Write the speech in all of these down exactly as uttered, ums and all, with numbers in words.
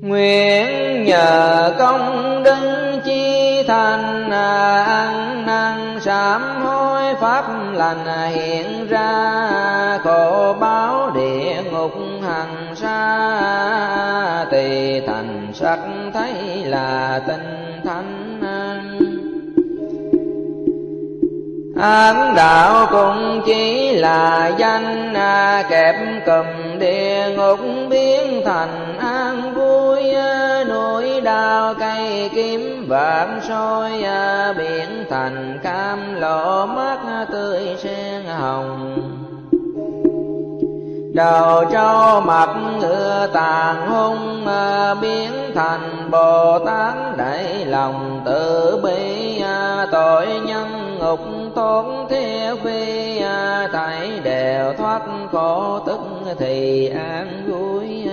Nguyện nhờ công đức chi thành, ăn năn sám hối pháp lành hiện ra, khổ báo địa ngục hằng xa, tùy thành sắc thấy là tinh thánh. Ám đạo cũng chỉ là danh, kẹp cùm địa ngục biến thành an vui, núi đao cây kiếm vạn soi, biển thành cam lộ mắt tươi sen hồng. Đầu trâu mặt ngựa tàn hung, biến thành Bồ Tát đầy lòng từ bi, tội nhân ngục tốn theo phi, thảy đều thoát khổ tức thì an vui.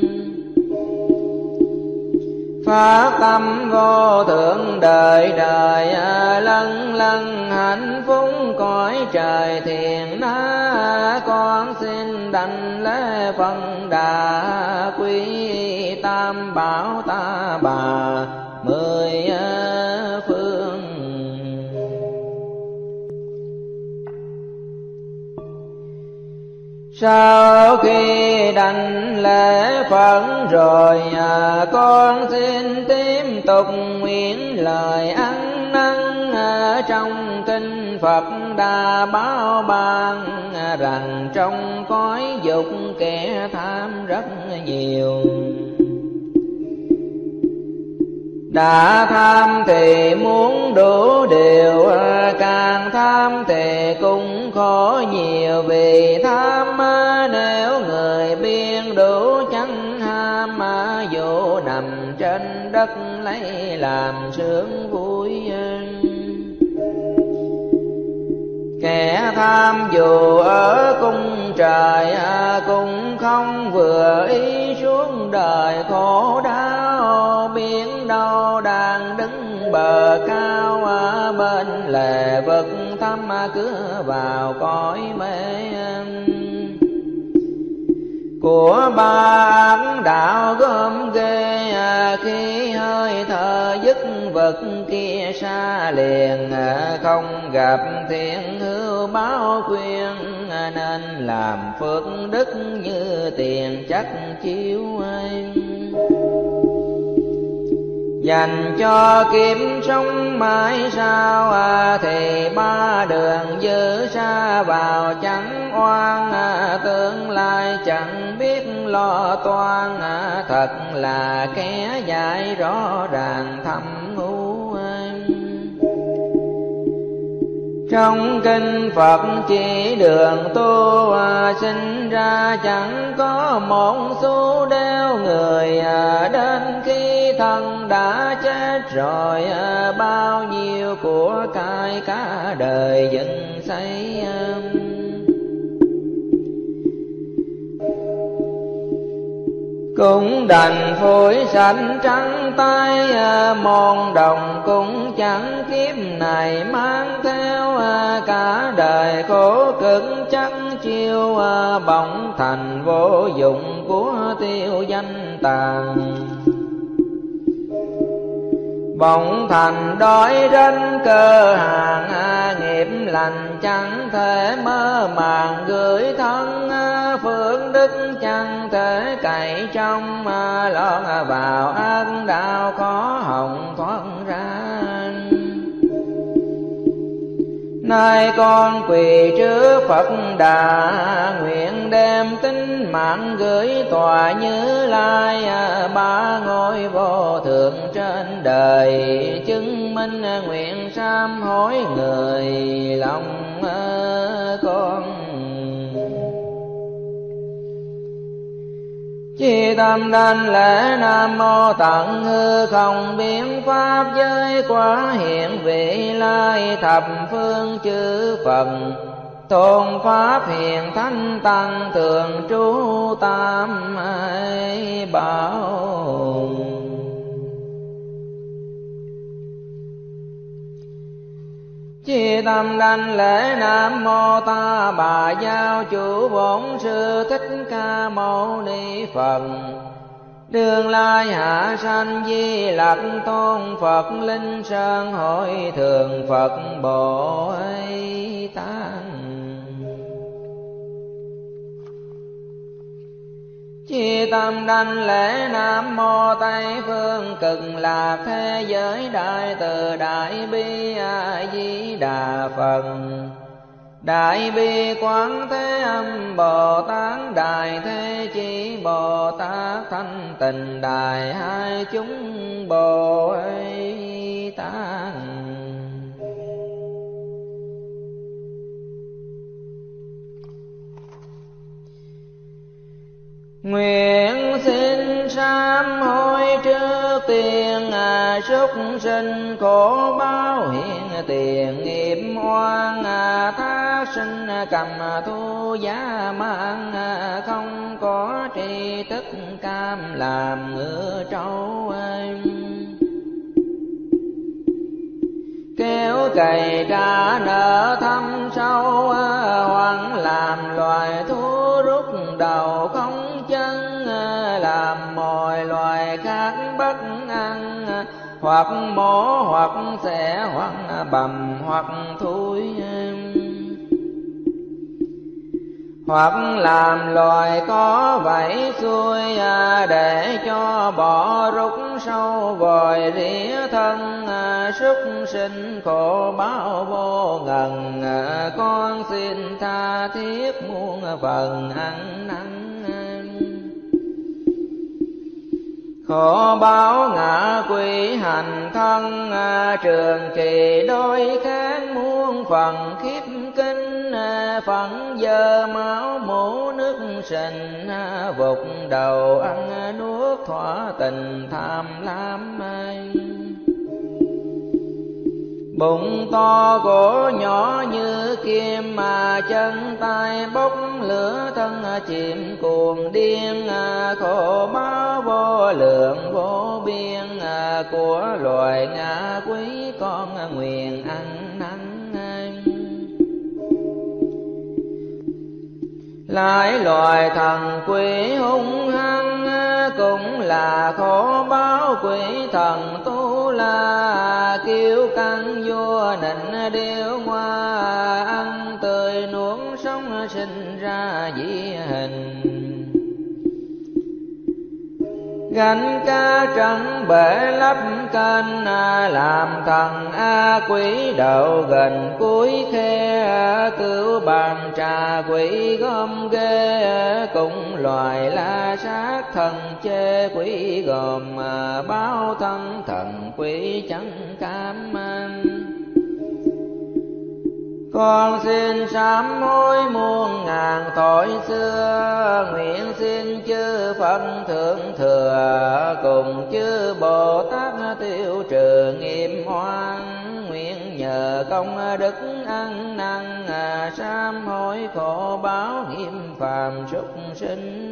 Phát tâm vô thượng đời đời, lân lân hạnh phúc cõi trời thiền na, con xin đảnh lễ phân đà quý tam bảo ta bà mười phương. Sau khi đảnh lễ Phật rồi, con xin tiếp tục nguyện lời ăn năn trong kinh Phật đã báo ban rằng trong cõi dục kẻ tham rất nhiều. Đã tham thì muốn đủ điều, càng tham thì cũng khổ nhiều. Vì tham nếu người biên đủ chẳng ham, dù nằm trên đất lấy làm sướng vui. Kẻ tham dù ở cung trời, cũng không vừa ý xuống đời khổ đau. Biển đâu đang đứng bờ cao, bên lề vực thăm cửa vào cõi mê. Của ba ác đạo gom ghê, khi hơi thở dứt vật kia xa liền. Không gặp thiện hữu báo khuyên, nên làm phước đức như tiền chắc chiếu. Dành cho kiếp sống mãi sao, thì ba đường dư xa vào chẳng oan. Tương lai chẳng biết lo toan, thật là kẻ dạy rõ ràng thâm ngu. Trong kinh Phật chỉ đường tu, sinh ra chẳng có một xu đeo người. Đến khi thân đã chết rồi, bao nhiêu của cải cả đời dựng xây. Cũng đành phủi sạch trắng tay, môn đồng cũng chẳng kiếp này mang theo. Cả đời khổ cực chắc chiêu, bỗng thành vô dụng của tiêu danh tàn. Bỗng thành đói rách cơ hàng, nghiệp lành chẳng thể mơ màng gửi thân. Phước đức chẳng thể cậy trong, lọt vào ác đạo khó hồng thoát ra. Nay con quỳ trước Phật Đà, nguyện đem tính mạng gửi tòa Như Lai. Ba ngôi vô thượng trên đời, chứng minh nguyện sám hối người lòng con. Chi tâm đảnh lễ Nam Mô Tận Hư Không Biến Pháp giới quả hiện vị lai. Thập phương chư Phật tôn pháp hiền thánh tăng, thường trú tam bảo. Chi tâm đảnh lễ Nam Mô Ta Bà Giáo Chủ Bổn Sư Thích Ca Mâu Ni Phật. Đường lai hạ sanh Di Lặc Tôn Phật Linh Sơn hội thường Phật Bồ Tát. Chi tâm đảnh lễ Nam Mô Tây Phương Cực Lạc Thế Giới Đại Từ Đại Bi A Di Đà Phật. Đại Bi Quán Thế Âm Bồ Tát, Đại Thế Chí Bồ Tát, Thanh Tịnh Đại Hai Chúng Bồ Tát. Nguyện xin sám hối trước tiên, à, súc sinh khổ báo hiện tiền nghiệp oan, à, thác sinh cầm thu giá mang, à, không có tri thức cam làm ngựa trâu. Kéo cày trả nợ thâm sâu, à, hoặc làm loài thú rút đầu không chân, à, làm mọi loài khác bất ăn, à, hoặc mổ hoặc xẻ hoặc bầm hoặc thui, hoặc làm loài có vảy xuôi, à, để cho bỏ rút sâu vòi rỉa thân, à, súc sinh khổ báo vô ngần, à, con xin tha thiết muôn phần ăn năn. Khổ báo ngạ quỷ hành thân, à, trường kỳ đôi kháng muôn phần khiếp kinh, à, phận dơ máu mũ nước sình, à, vụt đầu ăn nuốt thỏa tình tham lam. Bụng to cổ nhỏ như kim, mà chân tay bốc lửa thân chìm cuồng điên, khổ báo vô lượng vô biên, của loài ngạ quý con nguyện ăn năn. Lại loài thần quỷ hung hăng, cũng là khổ báo quỷ thần tu la, kiêu căng vua nịnh điêu hoa, ăn tươi nuốt sống sinh ra dị hình. Gánh cá trắng bể lấp kênh, làm thần a quỷ đậu gần cuối khe, cứu bàn trà quỷ gom ghê, cũng loài la sát thần chê quỷ gồm, báo thân thần quỷ chẳng cam mang. Con xin sám hối muôn ngàn tội xưa, nguyện xin chư Phật thượng thừa, cùng chư Bồ Tát tiêu trừ nghiệp oan. Nguyện nhờ công đức ăn năn, sám hối khổ báo nghiêm phàm súc sinh.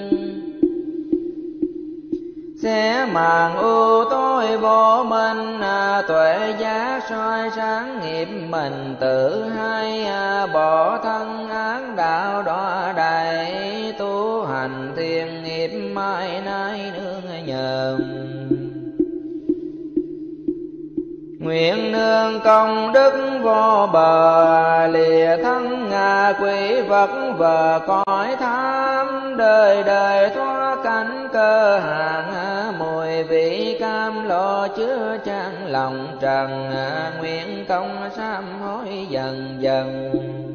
Sẽ màn ưu tối vô minh, tuệ giác soi sáng nghiệp mình tự hay, bỏ thân ác đạo đọa đầy, tu hành thiền nghiệp mai nay nương nhờ. Nguyện nương công đức vô bờ, lìa thân ngạ quỷ vật vờ cõi tham, đời đời thoát cảnh cơ hàng, mùi vị cam lo chứa chan lòng trần, nguyện công sám hối dần dần.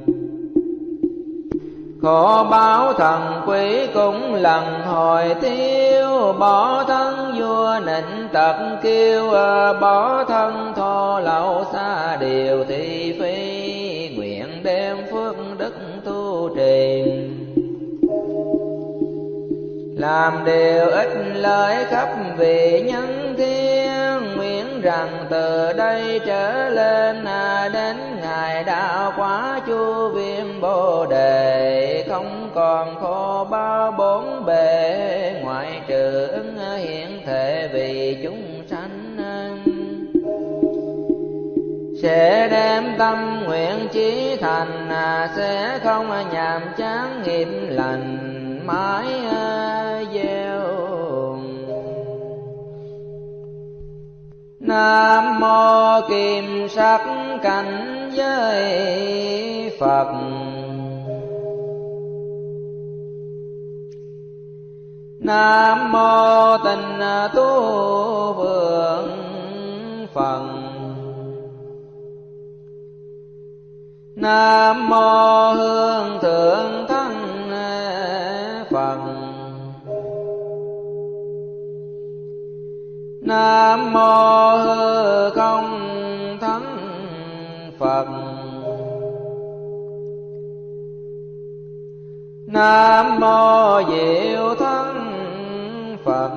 Khổ báo thần quỷ cũng lần hồi tiêu, bỏ thân vua nịnh tật kiêu, bỏ thân thô lậu xa điều thị phi, nguyện đem phước đức tu trì. Làm điều ích lợi khắp vị nhân thiên, nguyện rằng từ đây trở lên, đến ngày đạo quả chu viên bồ đề, không còn khổ bao bốn bề, ngoại trừ ứng hiện thể vì chúng sanh. Sẽ đem tâm nguyện chí thành, sẽ không nhàm chán nghiệp lành mãi gieo. Nam mô kim sắc cảnh giới Phật. Nam mô Tịnh Tu Vượng Phật. Nam mô Hương Thượng Thân Phật. Nam mô Hư Không Thân Phật. Nam mô Diệu Thân Phật.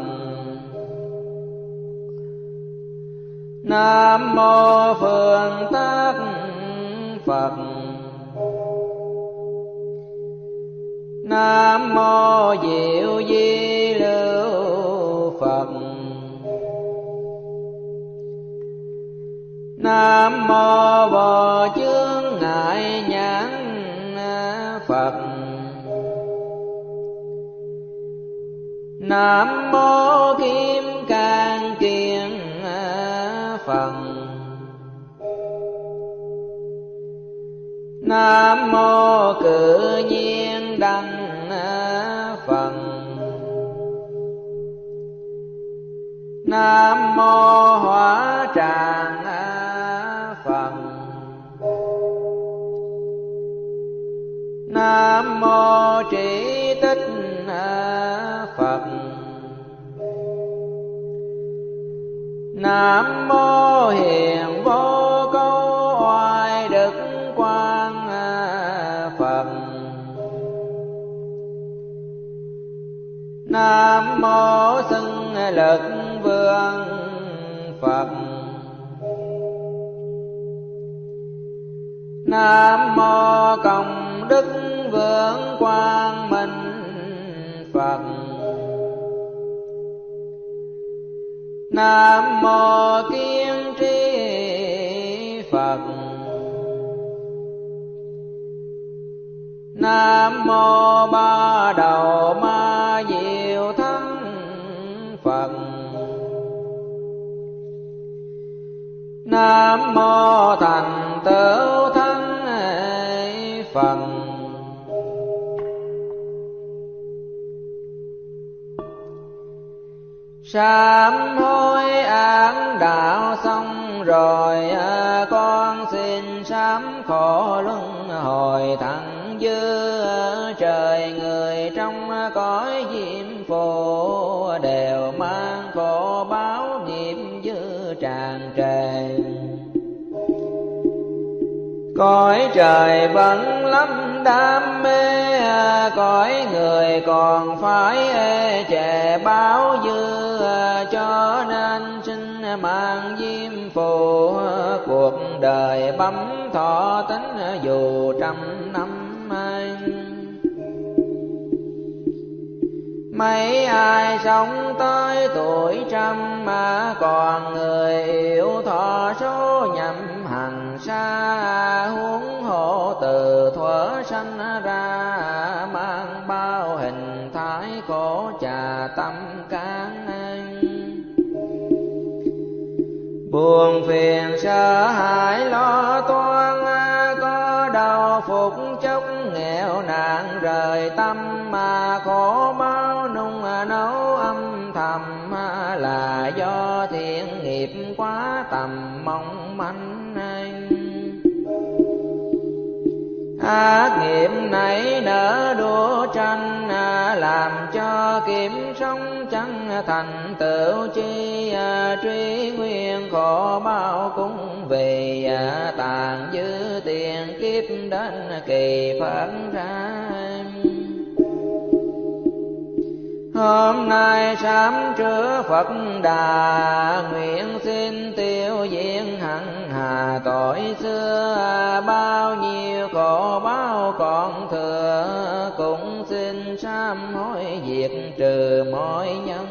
Nam mô Phương Tác Phật. Nam mô Diệu Di Lưu Phật. Nam mô Vô Chướng Ngại Nhãn Phật. Nam mô Kim Cang Kiên Phật. Nam mô Cự Nhiên Đăng Phật. Nam mô Hóa Tràng Phật. Nam mô Trí Tích Phật. Nam mô Hiền Vô Câu Oai Đức Quang Phật. Nam mô Xưng Lực Vương Phật. Nam mô Công Đức Vương Quang Minh Phật. Nam mô Kiên Trì Phật. Nam mô Ba Đầu Ma Diệu Thân Phật. Nam mô Thành Tựu Thân Phật. Sám hối án đạo xong rồi, con xin sám khổ luân hồi thẳng dư. Trời người trong cõi diêm phù đều mang khổ báo nghiệp dư tràn trề. Cõi trời vẫn lắm đam mê, cõi người còn phải ê chề báo dư. Cho nên xin mang diêm phù, cuộc đời bấm thọ tính dù trăm năm. Mấy ai sống tới tuổi trăm mà còn người yêu thọ số nhậm hành xa. Huống hộ từ thuở sanh ra, mang bao hình thái khổ trà tâm can. Buồn phiền sợ hãi lo toan, có đau phục chốc nghèo nạn rời tâm. Mà khổ bao nung nấu âm thầm, là do thiện nghiệp quá tầm mong manh. Ác nghiệp nảy nở đua tranh, làm cho kiếm sống chẳng thành tựu chi. Truy nguyên khổ bao cũng vì tàn dư tiền kiếp đến kỳ phận ra. Hôm nay sám trước Phật Đà, nguyện xin tiêu diệt hằng hà tội xưa. Bao nhiêu khổ báo còn thừa, cũng xin sám hối diệt trừ mọi nhân.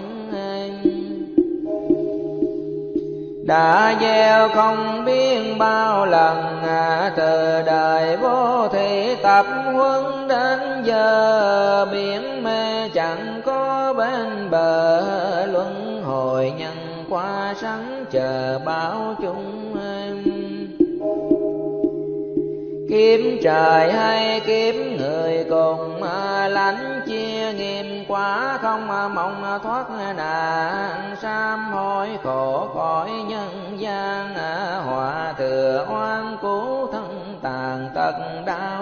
Đã gieo không biết bao lần, từ đời vô thị tập huấn đến giờ. Biển mê chẳng có bên bờ, luân hồi nhân qua sẵn chờ báo chúng. Kiếm trời hay kiếm người cùng lãnh chia nghiêm quá không mong thoát nạn. Sám hối khổ cõi nhân gian họa thừa oan cứu thân tàn tật đau.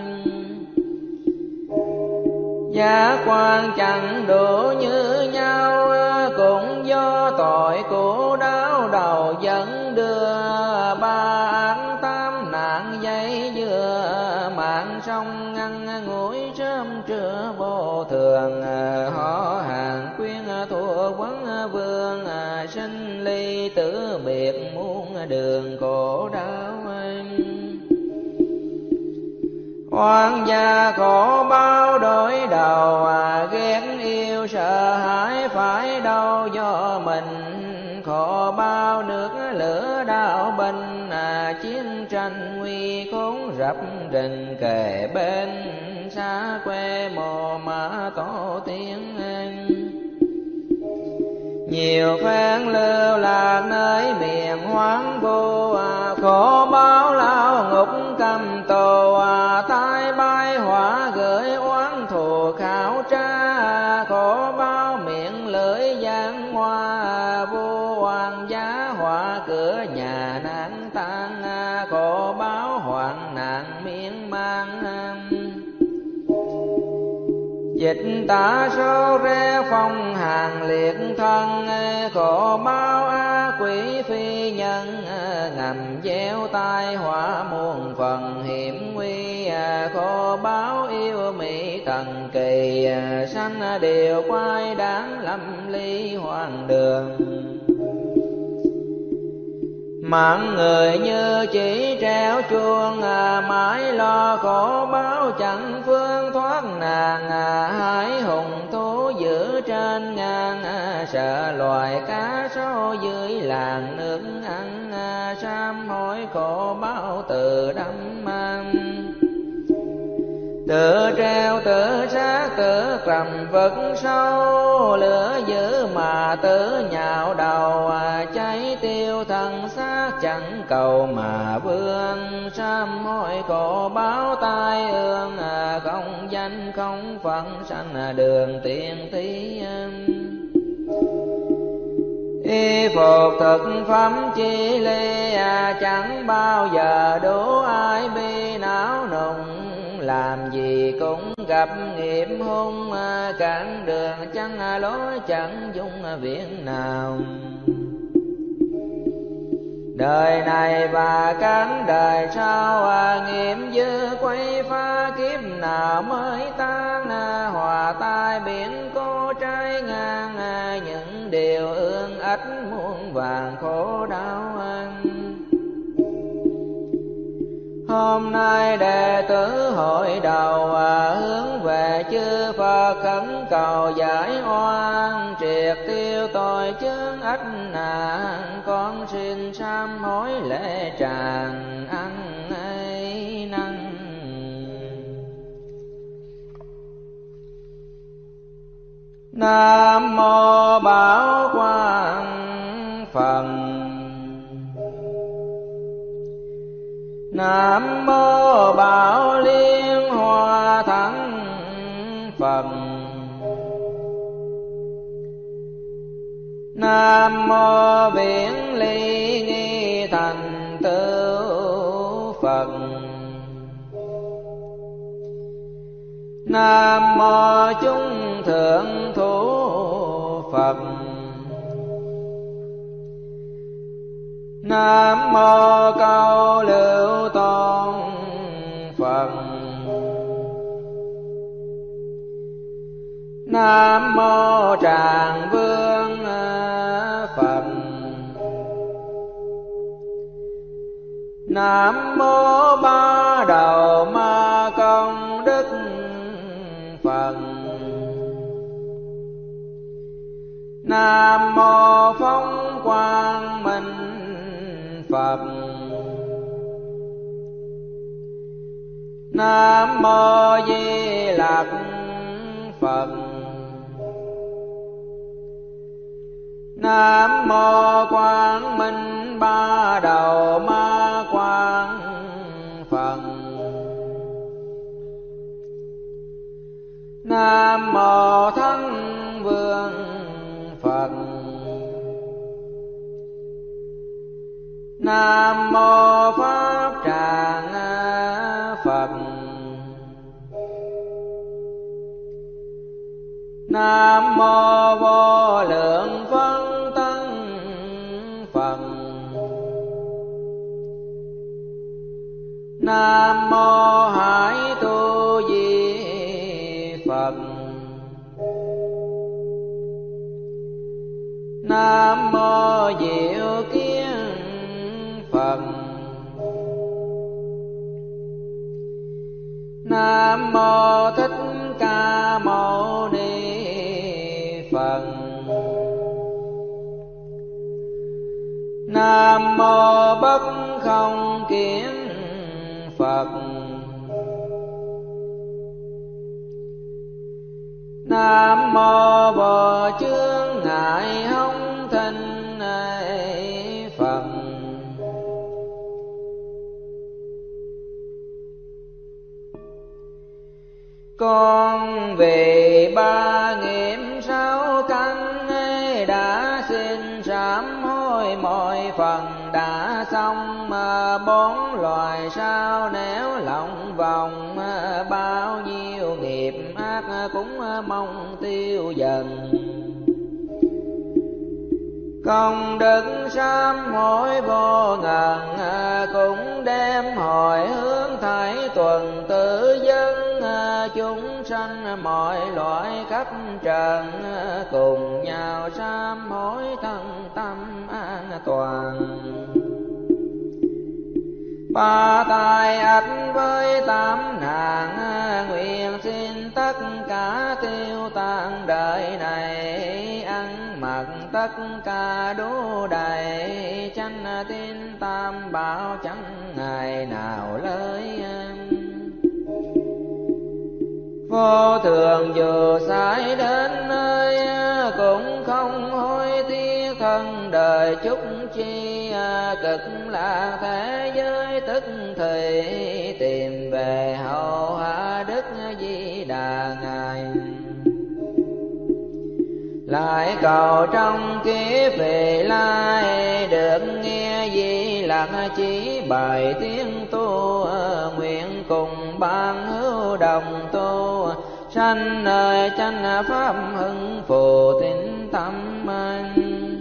Giá quan chẳng đủ như nhau cũng do tội của đau đầu dẫn đưa. Ba án tám nạn dây dưa mạng sông ngăn ngủi sớm trưa vô thường. Họ hàng quyên thua quấn vương sinh ly tử biệt muôn đường khổ đau. Oan gia khổ bao đổi đầu ghét yêu sợ hãi phải đâu do mình. Khổ bao nước lửa đau binh chiến tranh nguy khốn rập rình kề bên. Xa quê mồ mã tổ tiên nhiều phen lưu lạc nơi miền hoang vu. Khổ báo lao ngục cầm tù tai bay hỏa gửi oán thù khảo tra. Khổ báo miệng lưỡi giang hoa vô oan giá họa cửa nhà nạn tan. Khổ báo hoạn nạn miên man dịch tả số rẽ phong hàng liệt thân. Khổ báo á quỷ phi nhân ngầm gieo tai họa muôn phần hiểm nguy. Khổ báo yêu mỹ thần kỳ sanh đều quay đáng lâm ly hoang đường. Mạng người như chỉ treo chuông mãi lo khổ báo chẳng phương thoát nàng. Hải hùng thú giữ trên ngang sợ loài cá sấu dưới làng nước ăn. Sám hối khổ báo từ đắm mang tự treo tự sát tự trầm vực sâu. Lửa dữ mà tự nhạo đầu cháy tiêu thân xác chẳng cầu mà vương. Sám hối khổ báo tai ương không danh không phận sanh đường tiên thí. Y phục thực phẩm chi ly chẳng bao giờ đủ ai bi não nùng. Làm gì cũng gặp nghiệp hung cản đường chẳng lối chẳng dung viện nào. Đời này và cán đời sau nghiệp dư quay phá kiếp nào mới tan. Hòa tai biển cô trái ngang những điều ương ách muôn vàng khổ đau. Hôm nay đệ tử hội đầu hướng về chư Phật khẩn cầu giải oan. Triệt tiêu tội chướng ách nạn con xin sám hối lễ tràng ăn ấy năng. Nam mô Bảo Quang Phật. Nam mô Bảo Liên Hoa Thắng Phật. Nam mô Viễn Ly Nghi Thành Tựu Phật. Nam mô Chúng Thượng Thủ Phật. Nam mô Câu Lưu Tôn Phật. Nam mô Tràng Vương Phật. Nam mô Ba Đầu Ma Công Đức Phật. Nam mô Phóng Quang Minh Phật. Nam mô Di Lặc Phật. Nam mô Quang Minh Ba Đầu Ma Quang Phật. Nam mô Thánh Vương Phật. Nam mô Pháp Tràng Phật. Nam mô Vô Lượng Phân Thân Phật. Nam mô Hải Tu Di Phật. Nam mô Diệu Kiến Phật. Nam mô Thích Ca Mâu Ni Phật. Nam mô Bất Không Kiến Phật. Nam mô Vô Chướng Ngại Hông Thinh Phật. Con vì ba nghiệp sáu căn đã xin sám hối mọi phần đã xong, bốn loài sao nếu lòng vòng bao nhiêu nghiệp ác cũng mong tiêu dần. Công đức sám hối vô ngần cũng đem hồi hướng thảy tuần tự dân chúng sanh mọi loại khắp trần, cùng nhau sám hối thân tâm an toàn. Ba tai ách với tám nạn nguyện xin tất cả tiêu tan đời này, ăn mặc tất cả đủ đầy, chánh tín tam bảo chẳng ngày nào lơi. Vô thường dù sai đến nơi cũng không hối tiếc thân đời chúc chi, cực lạc thế giới tức thì tìm về hậu hạ Đức Di Đà ngài. Lại cầu trong kiếp về lai được nghe Di Lặc chỉ bài tiếng tu, nguyện cùng ban hữu đồng tu, sanh nơi chánh pháp hưng phù tín tâm anh.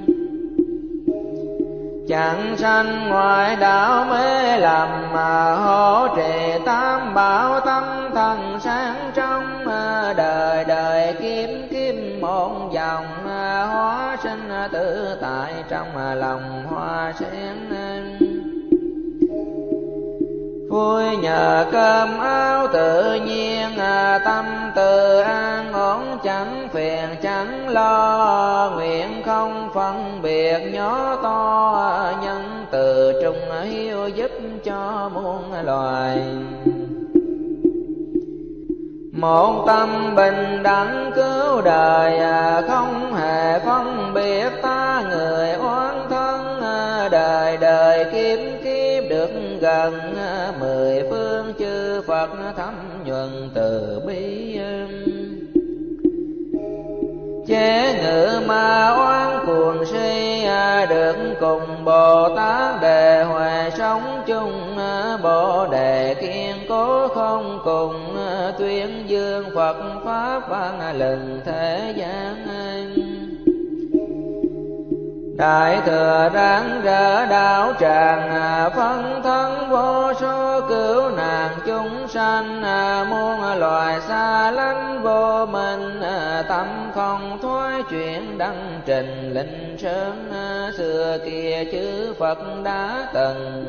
Chẳng sanh ngoại đạo mê lầm, mà hỗ trì tam bảo tâm thần sáng trong, đời đời kiếm kiếm một dòng, hóa sinh tự tại trong lòng hoa sen. Vui nhờ cơm áo tự nhiên, tâm tự an ổn chẳng phiền chẳng lo, nguyện không phân biệt nhỏ to, nhân từ trung hiếu giúp cho muôn loài. Một tâm bình đẳng cứu đời, không hề phân biệt ta người oán thân, đời đời kiếp kiếp được gần, mười phương chư Phật thấm nhuần từ bi. Chế ngự ma oán cuồng si, được cùng Bồ Tát Đề Huệ sống chung, Bồ Đề kiên cố không cùng, tuyên dương Phật Pháp vang lừng thế gian. Đại thừa ráng rỡ đạo tràng, phân thân vô số cứu nạn chúng sanh, muôn loài xa lánh vô minh, tâm không thoái chuyển đăng trình linh sơn, xưa kia chư Phật đã từng.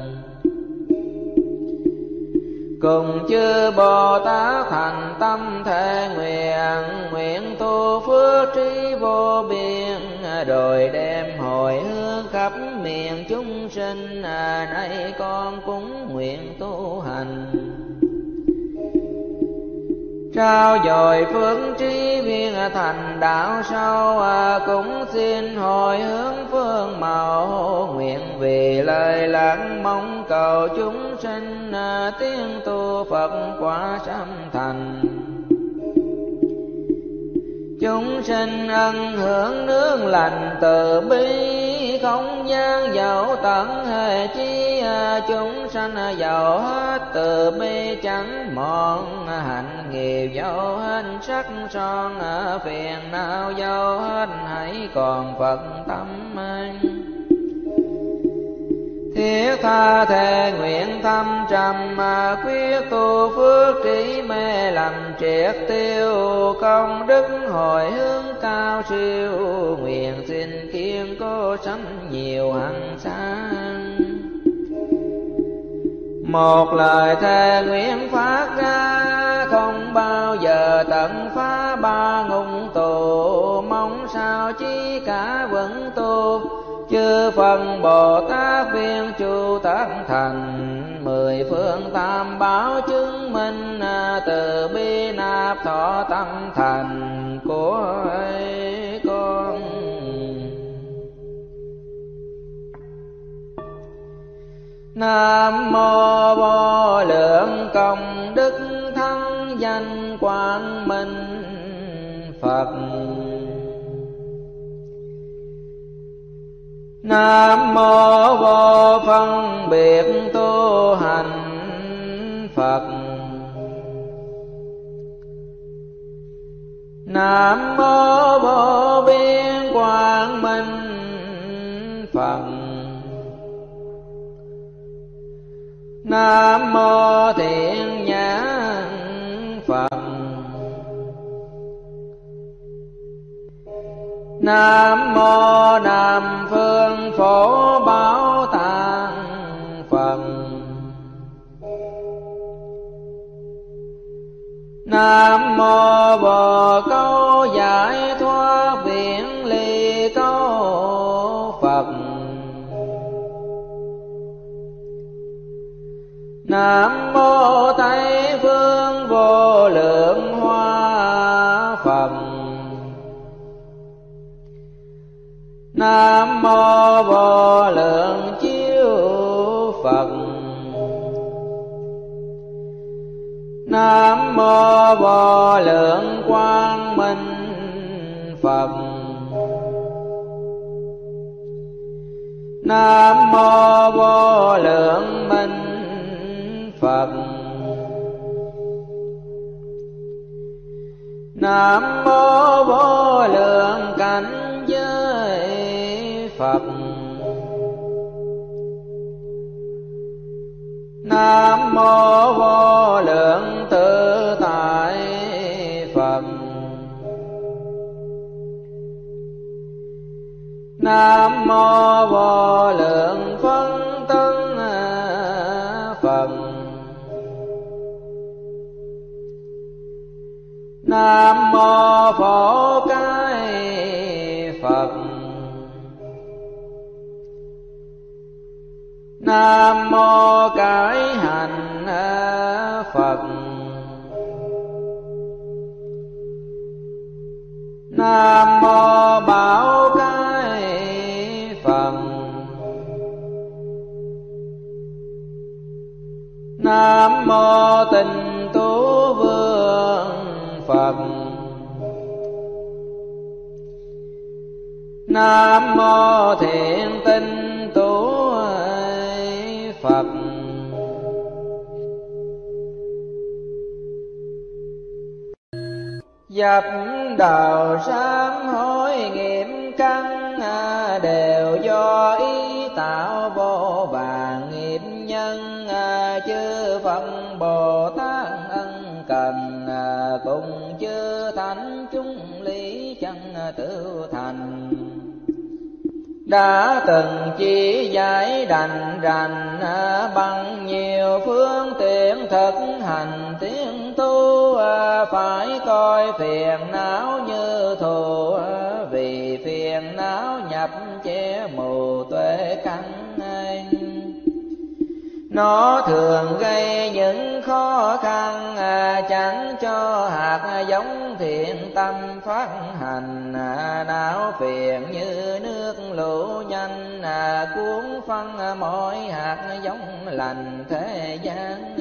Cùng chư Bồ Tát thành tâm thệ nguyện, nguyện tu phước trí vô biên, rồi đem hồi hướng khắp miền chúng sinh, nay con cũng nguyện tu hành. trao dồi phước trí viên thành đạo sâu, cũng xin hồi hướng phương mẫu, nguyện vì lời lắng mong cầu chúng sinh tiếng tu Phật quả sám thành. Chúng sinh ân hưởng nương lành từ bi, không gian dẫu tận hề chi, chúng sanh giàu hết từ bi chẳng mòn, hạnh nghiệp dẫu hết sắc son, phiền não dẫu hết hãy còn Phật tâm anh. Thiết tha thề nguyện thâm trầm, quyết tu phước trí mê lầm triệt tiêu, công đức hồi hướng cao siêu, nguyện xin kiên cố sanh nhiều hằng sang. Một lời thề nguyện phát ra, không bao giờ tận phá ba ngục tù, mong sao chi cả vững tu, chư Phật Bồ Tát viên chu tác thành, mười phương tam bảo chứng minh, từ bi nạp thọ tâm thành của con. Nam mô vô lượng công đức thắng danh quang minh Phật. Nam mô vô phân biệt tu hành Phật. Nam mô vô biên quang minh Phật. Nam mô thiện nhãn Phật. Nam mô Nam phương phổ bảo tàng Phật. Nam mô Bồ Câu giải thoát viễn ly câu Phật. Nam mô Tây phương vô lượng hoa Phật. Nam mô vô lượng chiếu Phật. Nam mô vô lượng quang minh Phật. Nam mô vô lượng minh Phật. Nam mô vô lượng cảnh giới Phật. Nam mô vô lượng tự tại Phật. Nam mô vô lượng phân tân Phật. Nam mô phổ cái Phật. Nam mô cải hành Phật. Nam mô bảo cái Phật. Nam mô tịnh tú vương Phật. Nam mô thiện tinh tú Phật. Dập đầu sám hối nghiệp căn, đều do ý tạo vô vàng nghiệp nhân. Chư Phật Bồ Tát ân cần, cùng chư thánh chúng lý chân tự thành. Đã từng chỉ giải đành rành, bằng nhiều phương tiện thực hành tiến tu. Phải coi phiền não như thù, vì phiền não nhập che mù tuệ căn. Nó thường gây những khó khăn, chẳng cho hạt giống thiện tâm phát hành. Não phiền như nước lũ nhanh, cuốn phân mỗi hạt giống lành thế gian.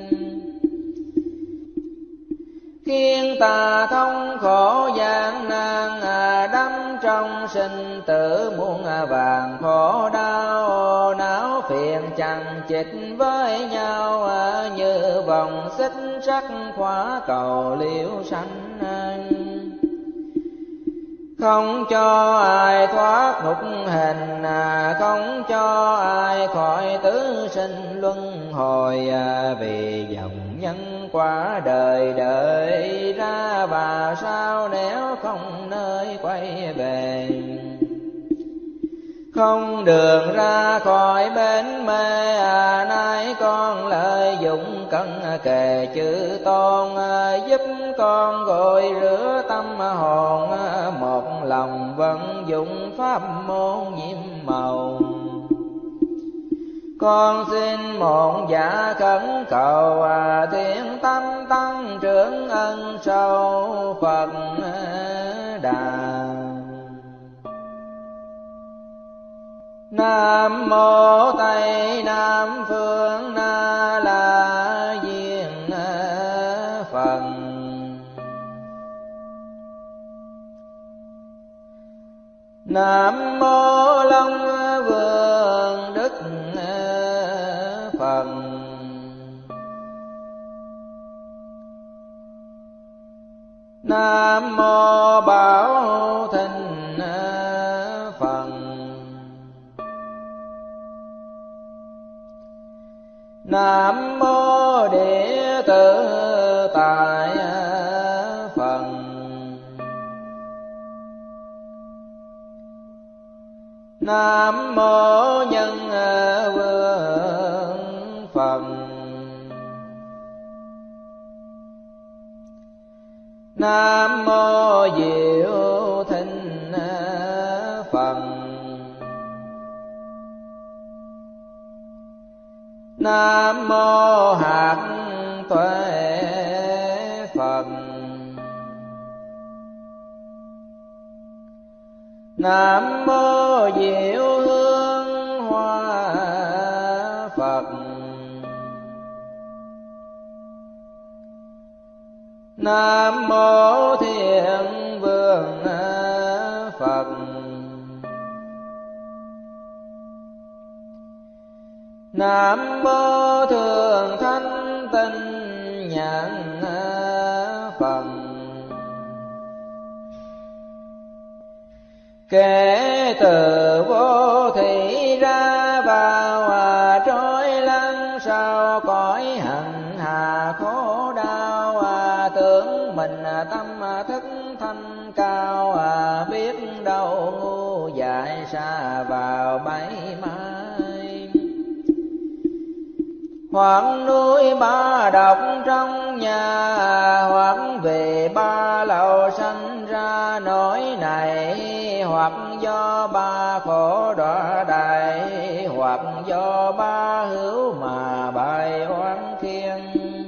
Khiến ta thống khổ gian nan, đắm trong sinh tử muôn vàng khổ đau. Não phiền chằng chịt với nhau, như vòng xích sắt khóa cầu liễu sanh. Không cho ai thoát ngục hình, không cho ai khỏi tứ sinh luân hồi. Vì dòng nhân quả đời đợi ra, và sao nếu không nơi quay về. Không đường ra khỏi bến mê, nay con lợi dụng cân kề chữ tôn. Giúp con gội rửa tâm hồn, một lòng vận dụng pháp môn nhiệm màu. Con xin một dạ khẩn cầu, thiện tâm tăng trưởng ân sâu Phật Đà. Nam mô Tây Nam Phương Na La Diên Phật. Nam mô Long Vương Đức Phật. Nam mô Bảo Thịnh Phật. Nam mô Địa Tự Tại Phật. Nam mô Nhân Vương Phật. Nam mô Diệu Thịnh Phật. Nam mô Hạt Tuệ Phật. Nam mô Diệu Hương Hoa Phật. Nam mô Thiện Vương Phật. Nam mô Thường Thanh Tinh Nhãn Phật. Kể từ vô thị ra vào, trôi lăn sau cõi hạnh hà khổ đau. Tưởng mình tâm thức thanh cao, biết đâu ngu dại xa vào bẫy mai. Hoặc núi ba độc trong nhà, hoặc về ba lầu sanh ra nỗi này. Hoặc do ba khổ đọa đại, hoặc do ba hữu mà bài oán thiên.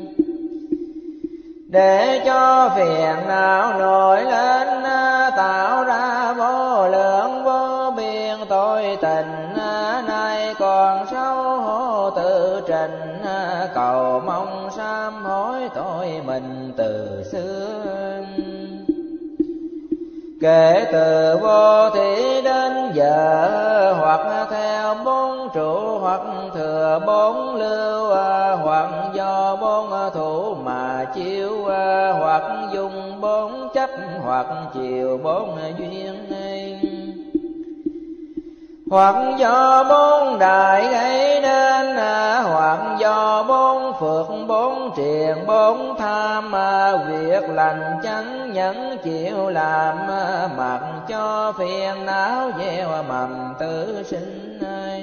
Để cho phiền não nổi lên, tạo ra vô lượng vô biên tội tình. Nay còn xấu hổ tự trình, cầu mong sám hối tội mình từ xưa. Kể từ vô thị đến giờ, hoặc theo bốn trụ, hoặc thừa bốn lưu, hoặc do bốn thủ mà chiếu, hoặc dùng bốn chấp, hoặc chiều bốn duyên. Hoặc do bốn đại gây nên, hoặc do bốn phước bốn triền bốn tham. Việc lành chẳng nhẫn chịu làm, mặc cho phiền não gieo mầm tử sinh.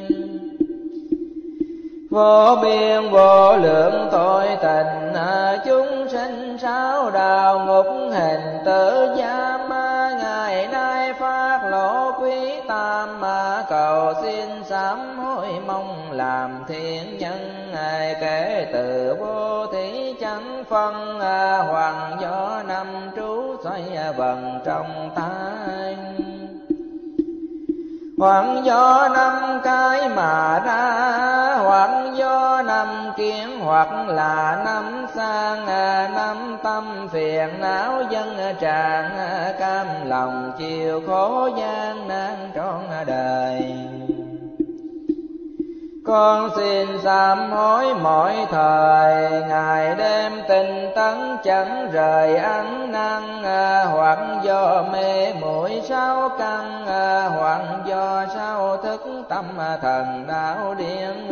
Vô biên vô lượng tội tình, chúng sinh sáu đào ngục hình tử giam. Ngày nay phát lộ quy thí tam, cầu xin sám hối mong làm thiện nhân. Kể từ vô thí chẳng phân, hoàng do năm trú xoay vần trong tay. Hoặc do năm cái mà ra, hoặc do năm kiến, hoặc là năm sang, năm tâm phiền não dân tràn, cam lòng chịu khổ gian nan trọn đời. Con xin sám hối mọi thời, ngày đêm tinh tấn chẳng rời ăn năn, hoặc do mê muội sáu căn, hoặc do sao thức tâm thần đạo điên.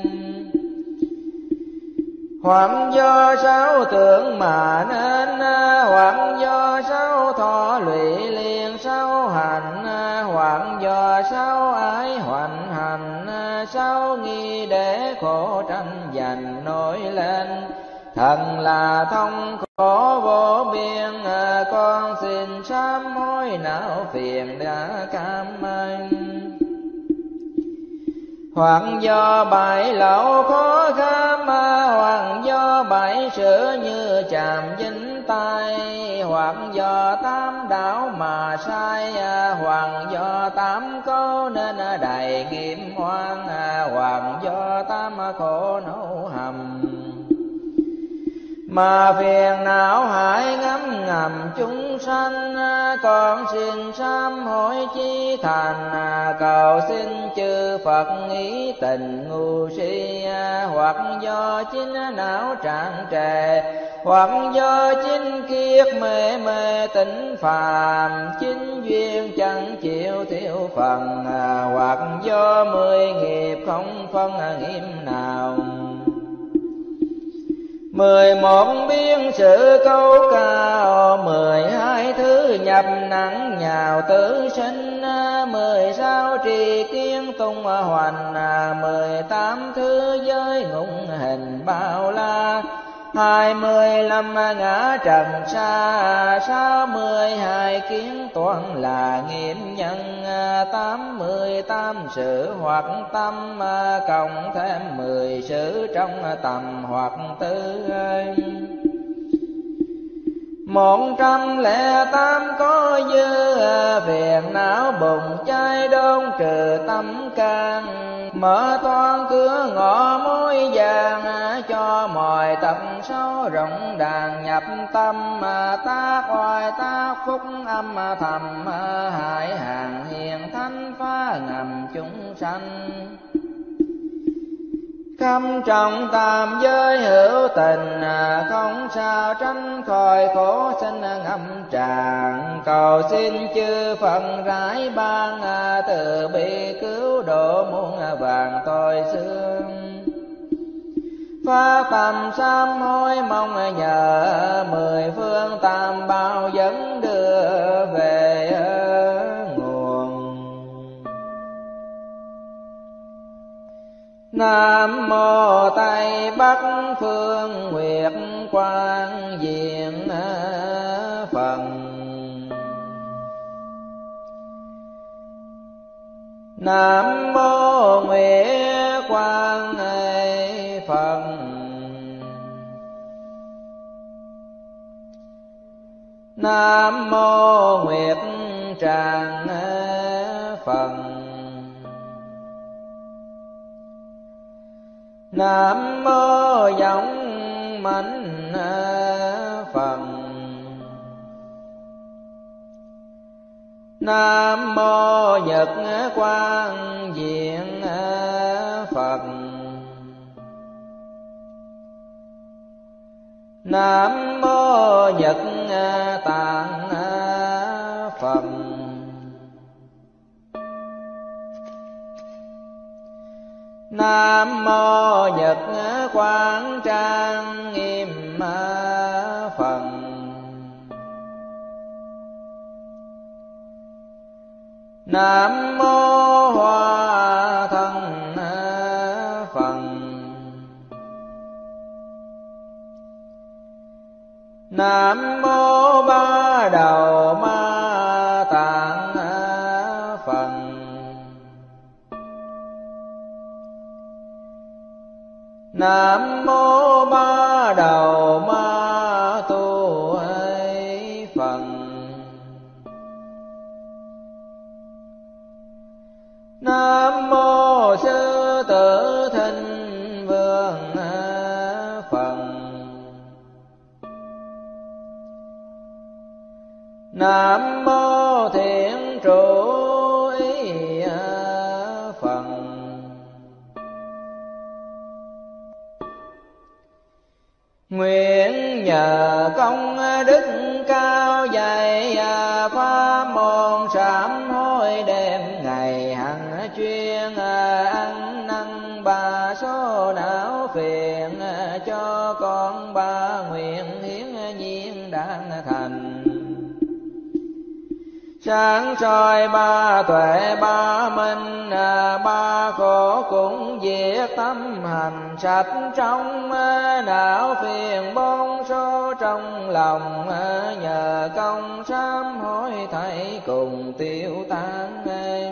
Hoặc do sáu tưởng mà nên, hoặc do sáu thọ lụy liền sáu hành, hoặc do sáu ái hoành hành, sáu nghi để khổ tranh giành nổi lên. Thần là thông khổ vô biên, con xin sám hối não phiền đã cam anh. Hoặc do bảy lậu khó kham, hoặc do bảy sửa như chàm dính tay, hoặc do tám đảo mà sai, hoặc do tám câu nên đầy nghiêm oan, hoặc do tám khổ nấu hầm. Mà phiền não hại ngấm ngầm chúng sanh, con xin sám hối chí thành. Cầu xin chư Phật ý tình ngu si, hoặc do chính não trạng trề, hoặc do chính kiết mê mê tỉnh phàm, chính duyên chẳng chịu thiếu phần, hoặc do mười nghiệp không phân nghiêm nào. Mười một biên sự câu cao, mười hai thứ nhập nặng nhào tử sinh, mười sáu trì kiến tung hoành, mười tám thứ giới ngụng hình bao la, hai mươi lăm ngã trần xa, sáu mươi hai kiến toán là nghiêm nhân, tám mươi tám sự hoặc tâm, cộng thêm mười sự trong tầm hoặc tư. Một trăm lẻ tám có dư, phiền não bùng cháy đốn trừ tâm can, mở toan cửa ngõ mối vàng, cho mọi tật xấu rộng đàn nhập tâm, tác oai tác phúc âm thầm, hại hàng hiền thánh phá ngầm chúng sanh. Khâm trọng tam giới hữu tình, không sao tránh khỏi khổ sinh ngâm tràn. Cầu xin chư Phật rải ban, từ bi cứu độ muôn vàng tội xương. Phá tâm sám hối mong nhờ, mười phương tam bảo dẫn đưa về nguồn. Nam mô Tây Bắc Phương Nguyệt Quang Diện Phật. Nam mô Nguyệt Quang Phật. Nam mô Nguyệt Tràng Phật. Nam mô Giọng Mạnh Phật. Nam mô Nhật Quang Diện Phật. Nam mô Nhật Tạng Phật. Nam mô Nhật Quang Trang Nghiêm Phật. Nam mô Hoa Thân Phật. Nam mô Ba Đầu Ma Tạng Phật. Nam mô ba đầu ma tu ấy Phật. Nam mô sư tử thinh vương Phật. Nam mô thiện trụ ý Phật. Nguyện nhờ công đức cao dày pháp môn sám hối đêm ngày hằng chuyên ăn năn ba số não phiền cho con ba nguyện hiến nhiên đáng thành. Sáng soi ba tuệ ba minh ba khổ cũng diệt tâm hành sạch trong não phiền bốn số trong lòng nhờ công sám hối thảy cùng tiêu tan.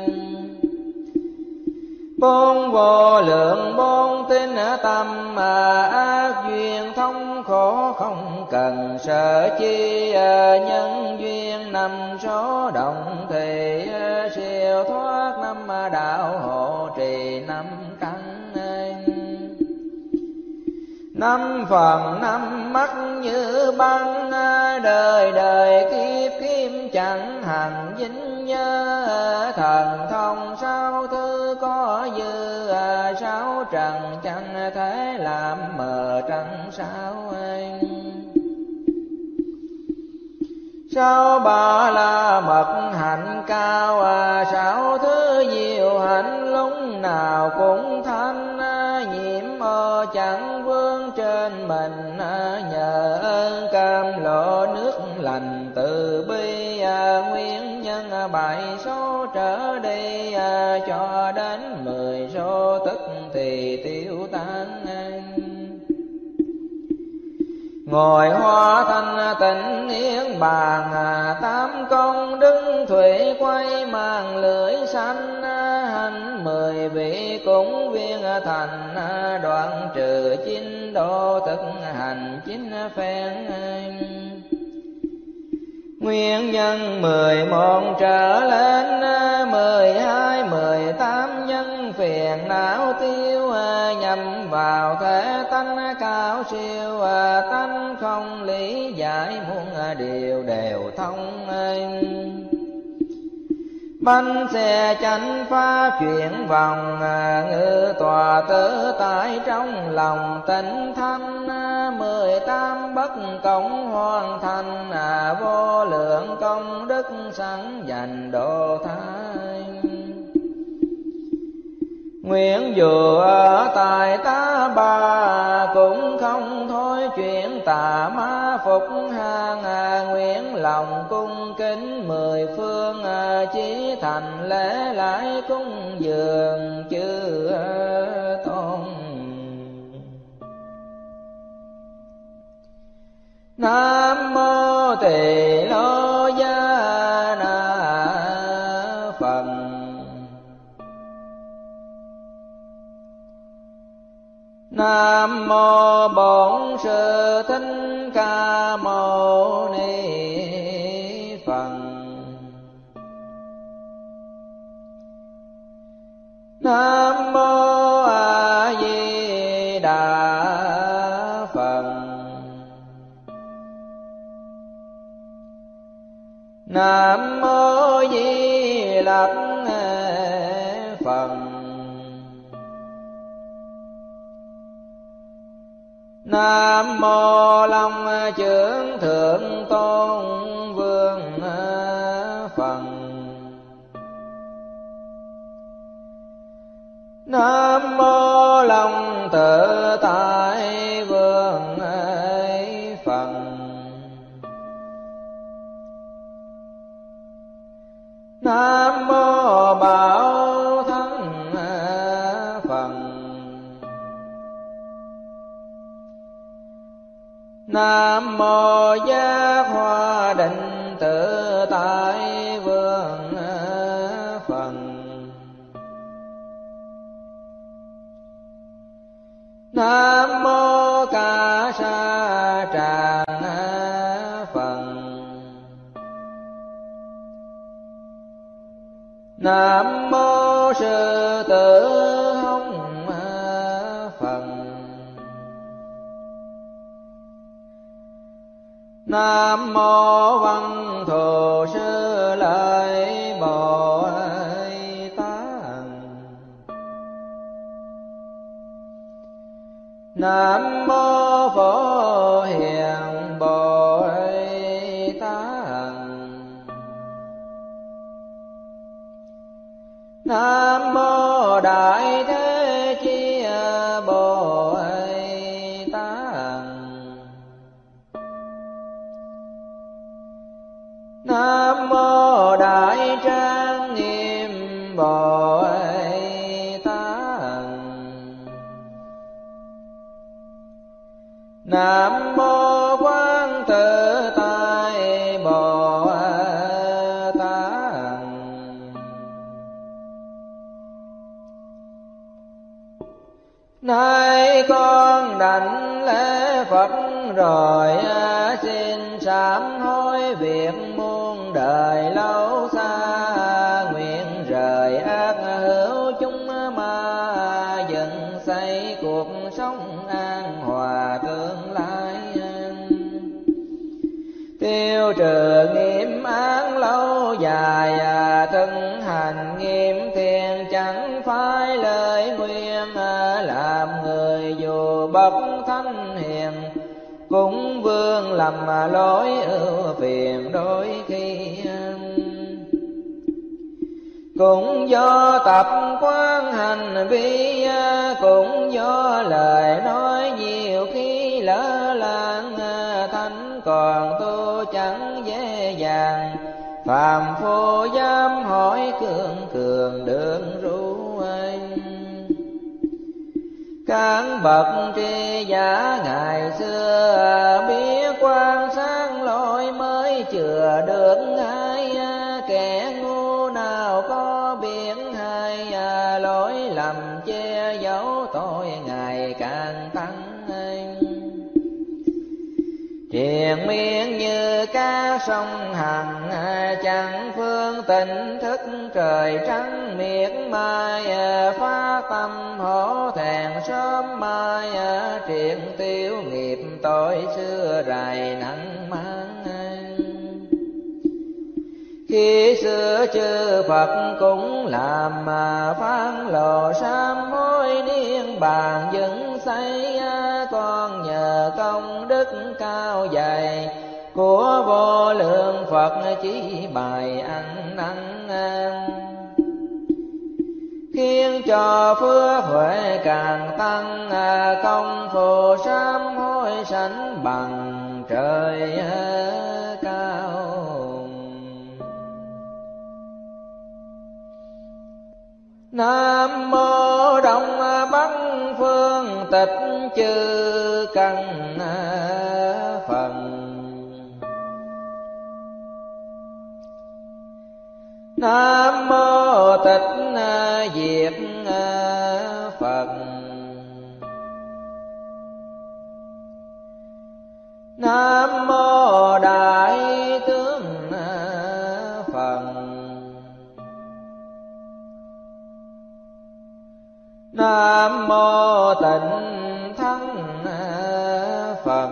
Bốn vô lượng bốn tinh tâm ác duyên thống khổ không cần sợ chi. Nhân duyên năm số động thì siêu thoát năm đạo hộ trì năm căn. Năm phần năm mắt như băng đời đời kiếp kiếp chẳng hằng dính nhớ. Thần thông sáu thứ có dư sáu trần chẳng thể làm mờ trăng sao anh. Sáu ba la mật hạnh cao sáu thứ diệu hạnh lúc nào cũng thanh. Nhiễm ô chẳng vương trên mình nhờ ơn cam lộ nước lành từ bi. Nguyên nhân bảy số trở đi cho đến mười số tức thì tiêu tan. Ngồi hoa thanh tịnh niết bàn tám công đức thủy quay màn lưỡi xanh. Hành mười vị cũng viên thành đoạn trừ chín độ thực hành chín phen. Nguyên nhân mười một trở lên mười hai mười tám nhân phiền não tiêu. Nhằm vào thể tánh cao siêu tánh không lý giải muôn điều đều thông. Bánh xe chánh pháp chuyển vòng ngự tòa tự tại trong lòng tịnh thanh. Mười tám bất cộng hoàn thành vô lượng công đức sẵn dành độ thái. Nguyện dù ở tại tá bà cũng không thôi chuyện tà ma phục hàng. Nguyện lòng cung kính mười phương chí thành lễ lại cung dường chư tôn. Nam mô Tỳ Lô Gia Na Phật. Nam mô Bổn Sư Thích Ca Mâu Ni Phật. Nam mô A Di Đà Phật. Nam mô Di Lặc Phật. Nam mô Long Chưởng Thượng Tôn Vương Phật. Nam mô Long Tự Tại Vương Phật. Nam mô Bảo Thắng Phật. Nam mô Giác Hoa Định Tự Tại Vương Phật. Nam mô Ca Sa Tràng Phật. Nam mô Sư Tử Hồng Phật. Nam mô Văn Thù Sư Lợi Bồ Tát. Nam mô Phổ Hiền Bồ Tát. Nam mô Đại Thế Chí Bồ Tát. Nam mô Đại Trang Nghiêm Bồ Tát. Nam mô Quán Tự Tại Bồ Tát. Nay con đảnh lễ Phật rồi xin sám hối việc muôn đời lâu xa, nguyện rời ác hữu chúng ma, dựng xây cuộc sống an hòa tương lai. Tiêu trừ nghiệp án lâu dài, thân hành nghiêm thiền chẳng phải lời nguyên, làm người dù bậc thánh hiền cũng vương lầm lỗi ưu phiền đôi khi. Cũng do tập quán hành vi, cũng do lời nói nhiều khi lỡ làng, thánh còn tu chẳng dễ dàng, phàm phu dám hỏi cường cường đường ru anh. Các bậc tri giả ngày xưa biết quan sát lỗi mới chừa được ai, kẻ ngu nào có biết hay, lỗi lầm che giấu tội ngày càng tăng. Triền miên như cá sông Hằng, chẳng phương tỉnh thức trời trắng miệt mai, phá tâm hổ thẹn sớm mai, triền tiêu nghiệp tội xưa rày nặng mang. Khi xưa chư Phật cũng làm mà phán lộ sám hối niên bàn dựng xây, con nhờ công đức cao dày của vô lượng Phật chỉ bài ăn năn, khiến cho phước huệ càng tăng, công phu sám hối sánh bằng trời cao. Nam mô Đông Bắc Phương Tịch Chư Căn Phật. Nam mô Tịch Diệt Phật. Nam mô Đại Tướng Phật. Nam mô Tịnh Thắng Phật.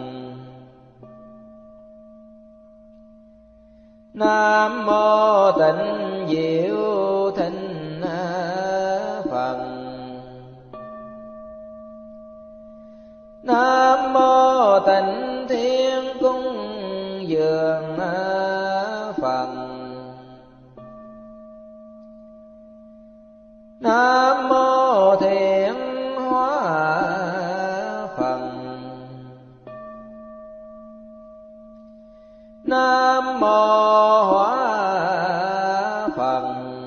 Nam mô Tịnh Diệu Thịnh Phật. Nam mô Tịnh Thiên Cung Dường Phật. Nam mô Thiện Hóa Phật. Nam mô Hóa Phật.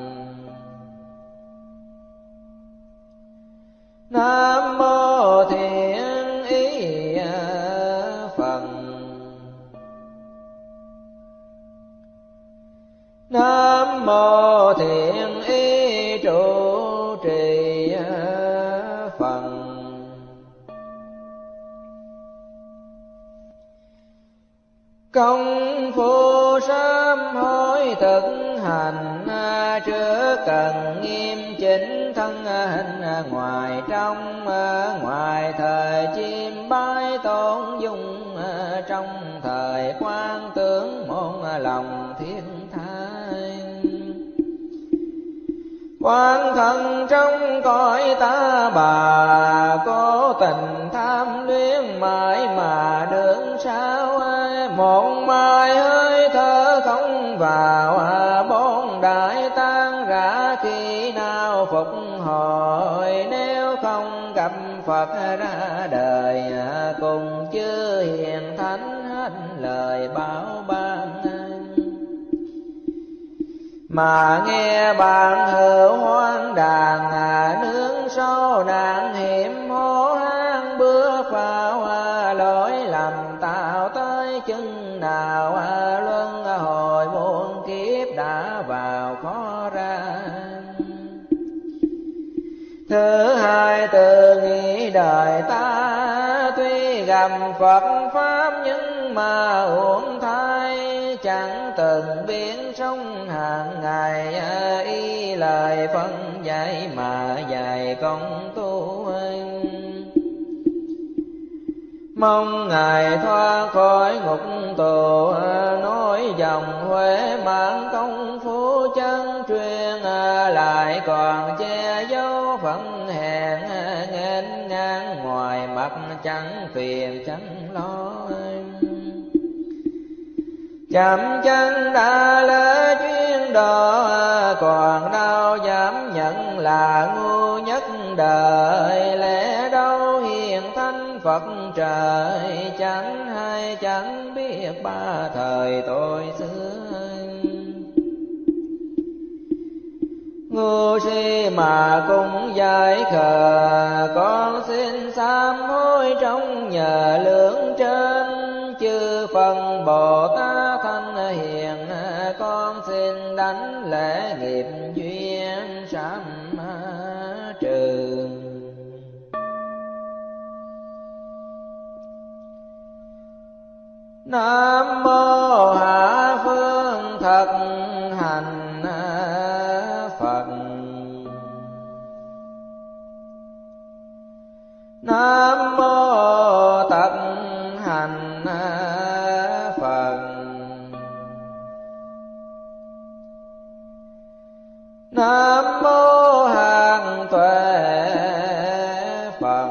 Nam mô Thiện Ý Phật. Nam mô Thiện Ý Trụ Trì công phu sám hối thực hành, trước cần nghiêm chỉnh thân hình ngoài trong, ngoài thời chim bái tôn dung, trong thời quan tướng môn lòng thiên thái. Quan thân trong cõi ta bà, cố tình tham luyến mãi mà đường sao. Một mai hơi thở không vào, bốn đại tan rã khi nào phục hồi. Nếu không gặp Phật ra đời, cùng chư hiền thánh hết lời bảo ban. Mà nghe bạn hữu hoang đàn, nương sâu nạn hiểm hố hang bước vào. Lỗi lầm tạo tới chừng nào, luân hồi muôn kiếp đã vào khó ra. Thứ hai từ nghĩ đời ta, tuy gặp Phật Pháp nhưng mà uổng thay. Chẳng từng biến sống hàng ngày, y lời phân dạy mà dạy công tu. Mong Ngài thoát khỏi ngục tù, nói dòng Huệ mãn công phu chân truyền. Lại còn che giấu phận hèn, nghênh ngang ngoài mặt chẳng phiền chẳng lo. Chậm chân đã lỡ chuyên độ, còn đâu dám nhận là ngu nhất đời. Lẽ đâu hiền thánh Phật trời, chẳng hay chẳng biết ba thời tôi xưa. Ngu si mà cũng giải khờ, con xin sám hối trong nhờ lưỡng trên. Chư phần Bồ Tát thanh hiền, con xin đánh lễ nghiệp duyên sám trừ. Nam mô Hạ Phương Thật Hành Phật. Nam mô Tật Hành Phật. Nam mô Hàng Tuệ Phật.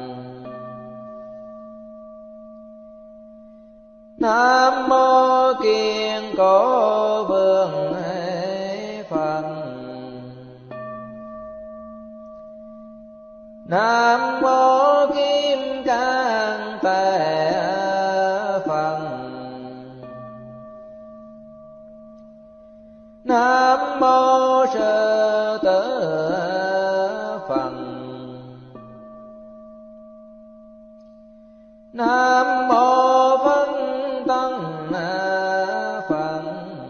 Nam mô Kiên Cố Vương Phật. Nam mô Kim Cang Tề Phật. Nam mô Sư Tử Phật. Nam mô Phân Tân Phật.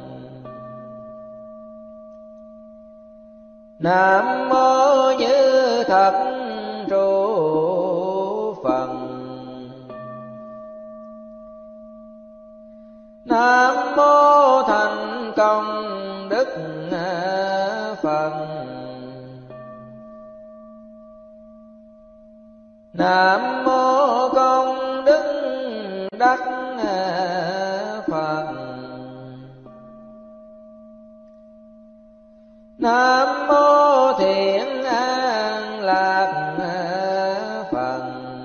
Nam mô Như Thật Trụ Phật. Nam mô Thành Công Đức Phật. Nam mô Công Đức Đắc Phật. Nam mô Thiện An Lạc Phật.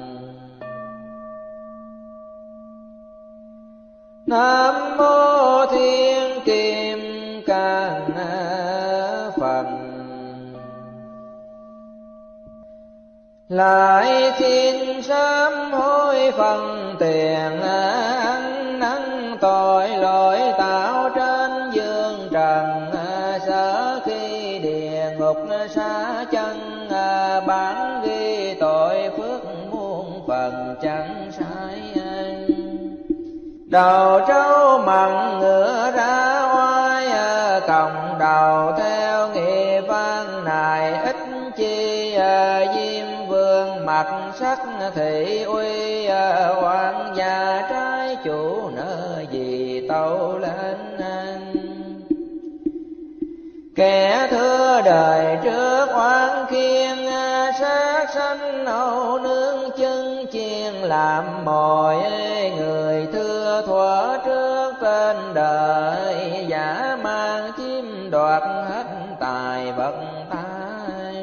Nam mô Thiên Kim Cang Phật. Lại xin sám hối phần tiền, ăn năn tội lỗi tạo trên dương trần. Sợ khi địa ngục xa chân, bản ghi tội phước muôn phần chẳng sai. Đầu trâu mặn ngựa ra oai, còng đầu theo nghiệp văn này ít chi. Diêm Vương mặt sắc thị uy, hoàng gia trái chủ nợ gì tâu lên. Kẻ thưa đời trước oán khiên, sát sanh hậu nương chân chiên làm mồi. Người thưa thuở trước tên đời, giả mang chiếm đoạt hết tài vật tai.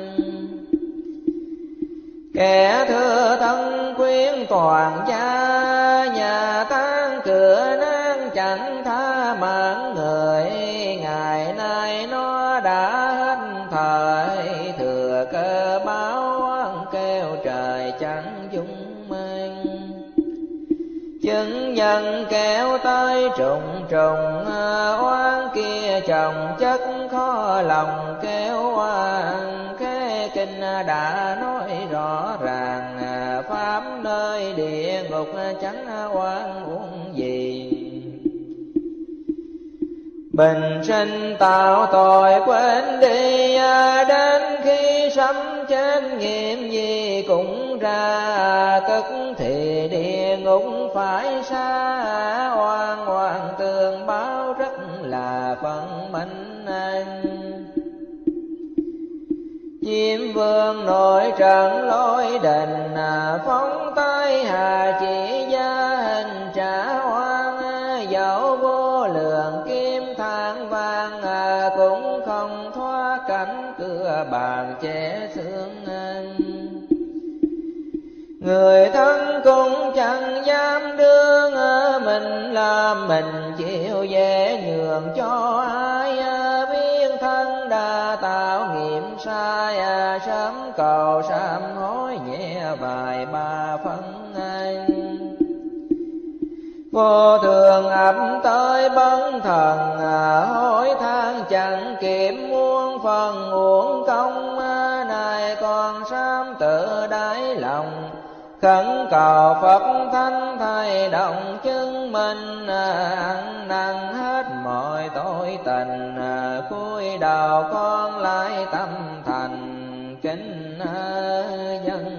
Kẻ thưa thân quyến toàn gia, nhà tan cửa nát chẳng tha mạng người. Ngày nay nó đã hết thời, thừa cơ báo kêu trời chẳng dung mang. Chứng nhân kéo tới trùng trùng, oán kia chồng chất khó lòng kéo oan. Cái kinh đã nói rõ ràng, pháp nơi địa ngục chẳng oan uổng gì. Bình sinh tạo tội quên đi, đến khi sấm chết nghiệm gì cũng ra. Tức thì địa ngục phải xa, oan oan tường báo rất là phận mệnh anh. Diêm vương nội trận lối đình, phóng tay hà chỉ gia hình trả oan. Dẫu vô lượng kim than vàng, cũng không thoát cảnh cửa bàn che xương anh. Người thân cũng chẳng dám đương, mình làm mình chịu dễ nhường cho ai. Biết thân đã tạo nghiệp sai, sớm cầu sám hối nhẹ vài ba phân anh. Vô thường ập tới bấn thần, hối than chẳng kịp muôn phần uổng công. Này còn sám tự đáy lòng, khẩn cầu Phật Thánh thay động chứng minh. Ăn năn hết mọi tội tình, cúi đầu con lại tâm thành kính dân.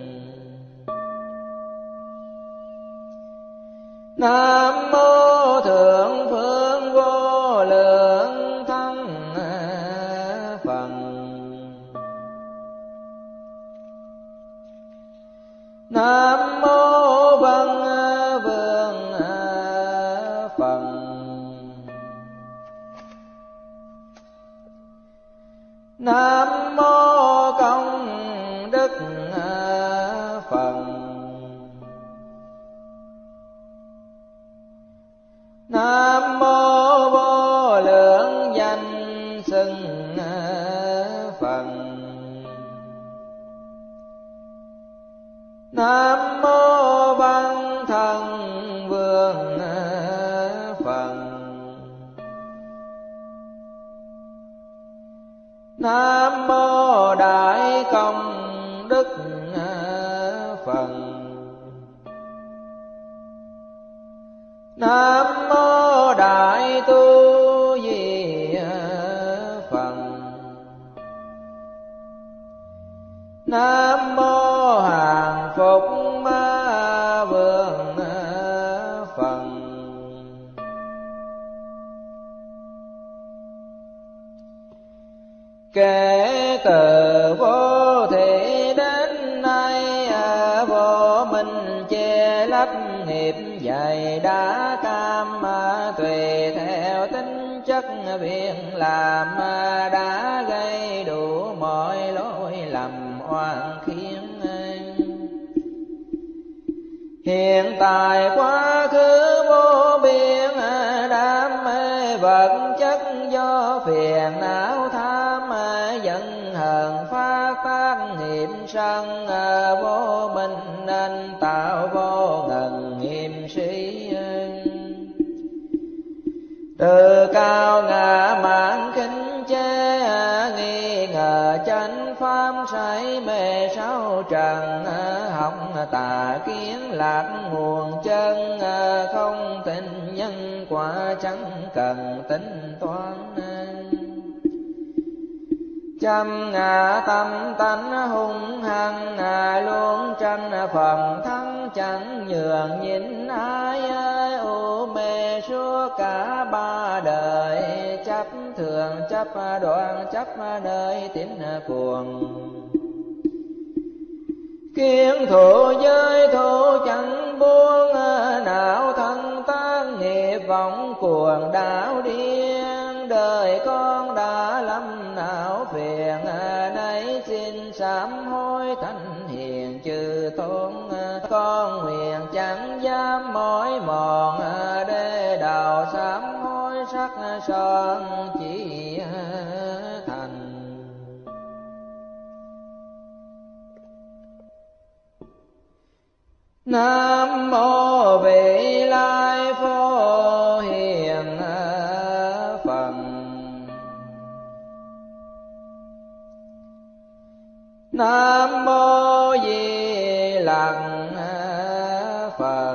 Nam mô Thượng Phương Vô Lượng Thắng Phật. Nam mô Văn Vương Phật. Nam mô Công Đức Phật. Nam mô Vô Lượng Danh Xưng Phật. Nam mô Văn Thần Vương Phật. Nam mô Đại Công Đức Phật. Nam mô Đại Tu Di Phật. Nam mô Hàng Phục Ma Vương Phật. Kể từ vô thị đến nay, vô minh che lấp nghiệp dày đã cam. Tùy theo tính chất việc làm, đã gây đủ mọi lỗi lầm oan khiên. Hiện tại quá khứ vô biên, đam mê vật chất do phiền não tham. Giận hờn phát tác nghiệp sân, vô minh nên tạo vô ngần nghiêm sĩ. Từ cao ngã mạn khinh chê, nghi ngờ chánh pháp say mê sáu trần. Học tà kiến lạc nguồn chân, không tin nhân quả chẳng cần tính toán. Chăm ngã tâm tánh hung hăng, luôn tranh phần thắng chẳng nhường nhịn ai ơi. U mê suốt cả ba đời, chấp thường chấp đoạn chấp nơi tín cuồng. Kiến thủ giới thủ chẳng buông, não thân tác nghiệp vọng cuồng đảo điên. Đời con đã lâm não phiền, nay xin sám hối thánh hiền chư tôn. Con nguyện chẳng dám mỏi mòn, để đầu sám hối sắc son chỉ thành. Nam mô Vị Lai Phổ Hiền Phật. Nam mô Di Lặc Phật.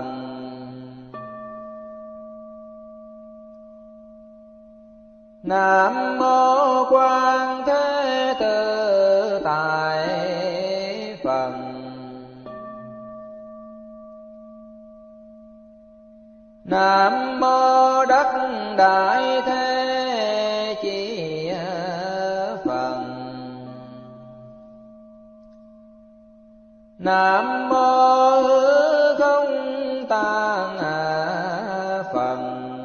Nam mô Quan Thế Tự Tại Phật. Nam mô Đất Đại Thế Chí Phật. Nam mô Hư Không Tạng Phật.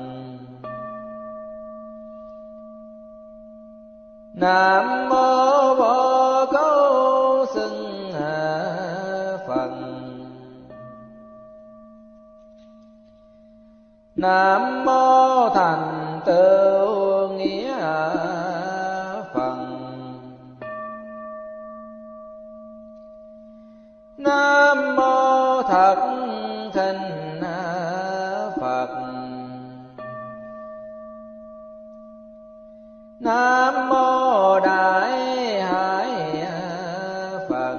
Nam mô Vô Cấu Xưng Phật. Nam mô Thành Tựu Nghĩa Phật. Nam mô Thật Thinh Phật. Nam mô Đại Hải Phật.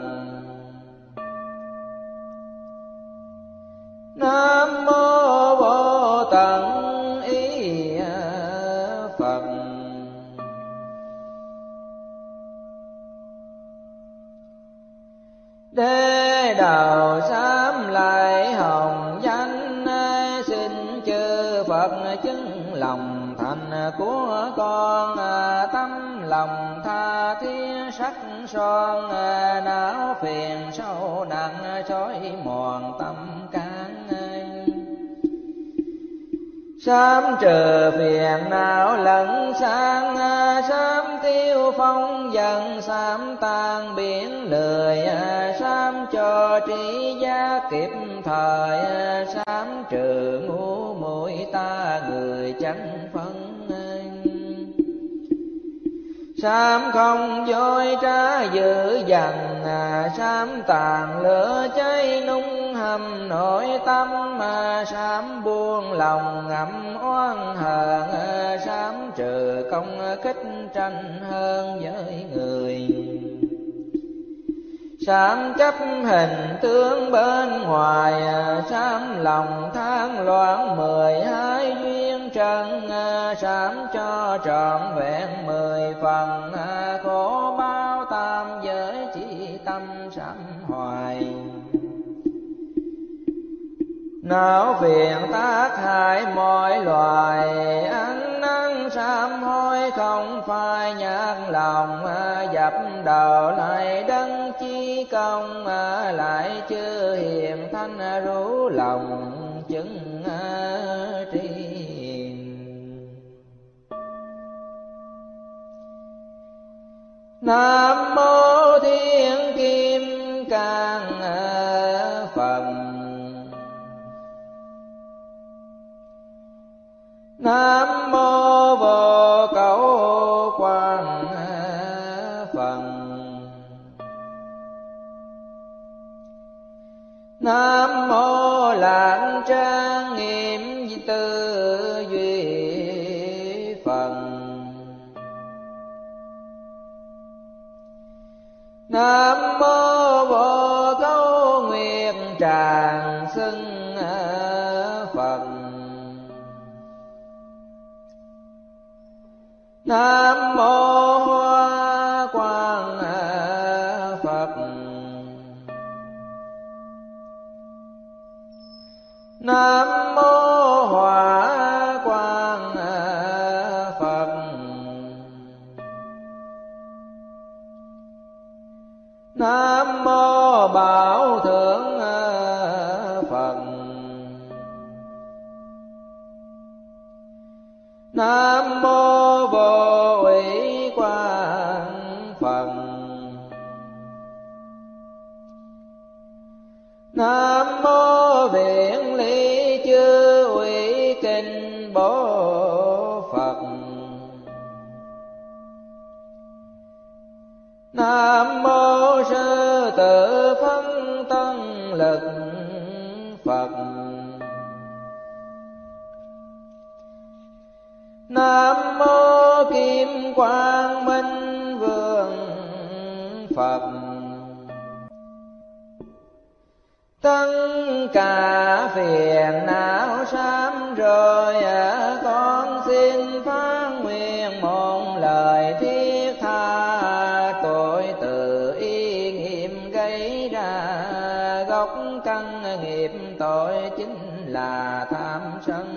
Nam mô Vô Tận Ý Phật. Đế đầu sám lại hồng danh, xin chư Phật chứng lòng thành của con. Tâm lòng tha thiết sắc son, não phiền sâu nặng sói mòn tâm can. Sám trừ phiền não lẫn sang, sám tiêu phong dần sám tan biển lười. Sám cho trí giác kịp thời, sám trừ ngu muội ta người chẳng phân. Sám không dối trá dữ dằn, sám tàn lửa cháy nung hầm nội tâm. Sám buông lòng ngậm oan hờn, sám trừ công kích tranh hơn với người. Sám chấp hình tướng bên ngoài, sám lòng than loạn mười hai duyên trần. Sám cho trọn vẹn mười phần, khổ bao tam giới chỉ tâm sám hoài. Não phiền tác hại mọi loài, ăn năn sám hối không phai nhạt lòng. Dập đầu lại đấng chi công, lại chưa hiền thanh rủ lòng chứng tri. Nam mô Thiên Kim Cang Phật. Nam mô Vô Cấu Quang Phật. Nam mô Lạc Trang Nghiêm Tư Duy Phật. Nam mô Vô Cấu Nguyệt Tràng Xưng Phật. Nam mô Hoa Quang Nam mô Hỏa Quang Phật. Nam mô Bảo Thượng Phật. Nam mô Vô Ủy Quang Phật. Nam mô Viện Lý Chư Ủy Kinh Bố Phật. Nam mô Sư Tử Phân Tân Lực Phật. Nam mô Kim Quang Minh Vương Phật. Tất cả phiền não sám rồi, con xin phán nguyện một lời thiết tha. Tội tự ý nghiệm gây ra, gốc căn nghiệp tội chính là tham sân.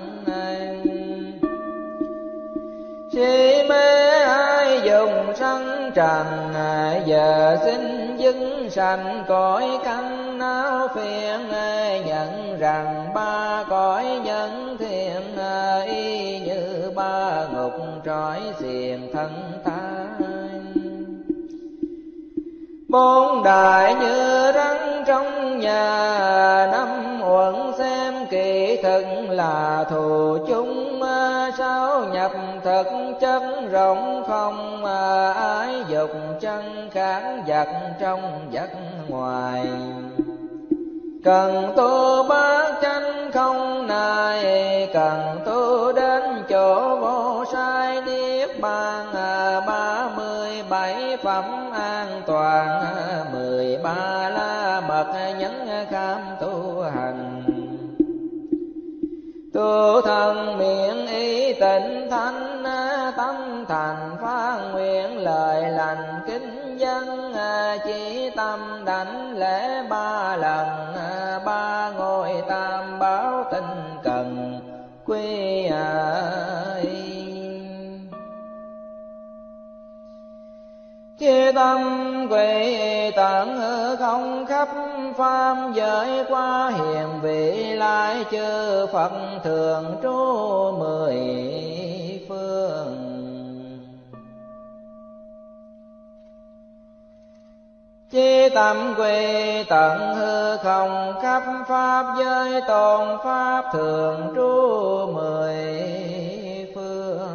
Si mê ai dùng sanh trần, giờ xin dừng sanh cõi căn não phiền. Nhận rằng ba cõi nhân thiên, y như ba ngục trói xiềng thân ta. Bốn đại như rắn trong nhà, năm uẩn xem kỳ thực là thù chung. Sáu nhập thực chất rộng không, ái dục chân kháng vật trong vật ngoài. Cần tu bát chánh không này, cần tu đến chỗ vô sai niết bàn. Ba mươi bảy phẩm an toàn, mười ba la mật nhấn kham tu hành. Tu thân miệng ý tịnh thanh, tâm thành phán nguyện lời lành kính dân. Chỉ tâm đảnh lễ ba lần, ba ngôi tam bảo tinh cần quy ai. Chia tâm quỷ tận hư không khắp pháp giới, qua hiền vị lai chư Phật thường trú mười phương. Chi tâm quy tận hư không khắp pháp giới, tôn pháp thường trú mười phương.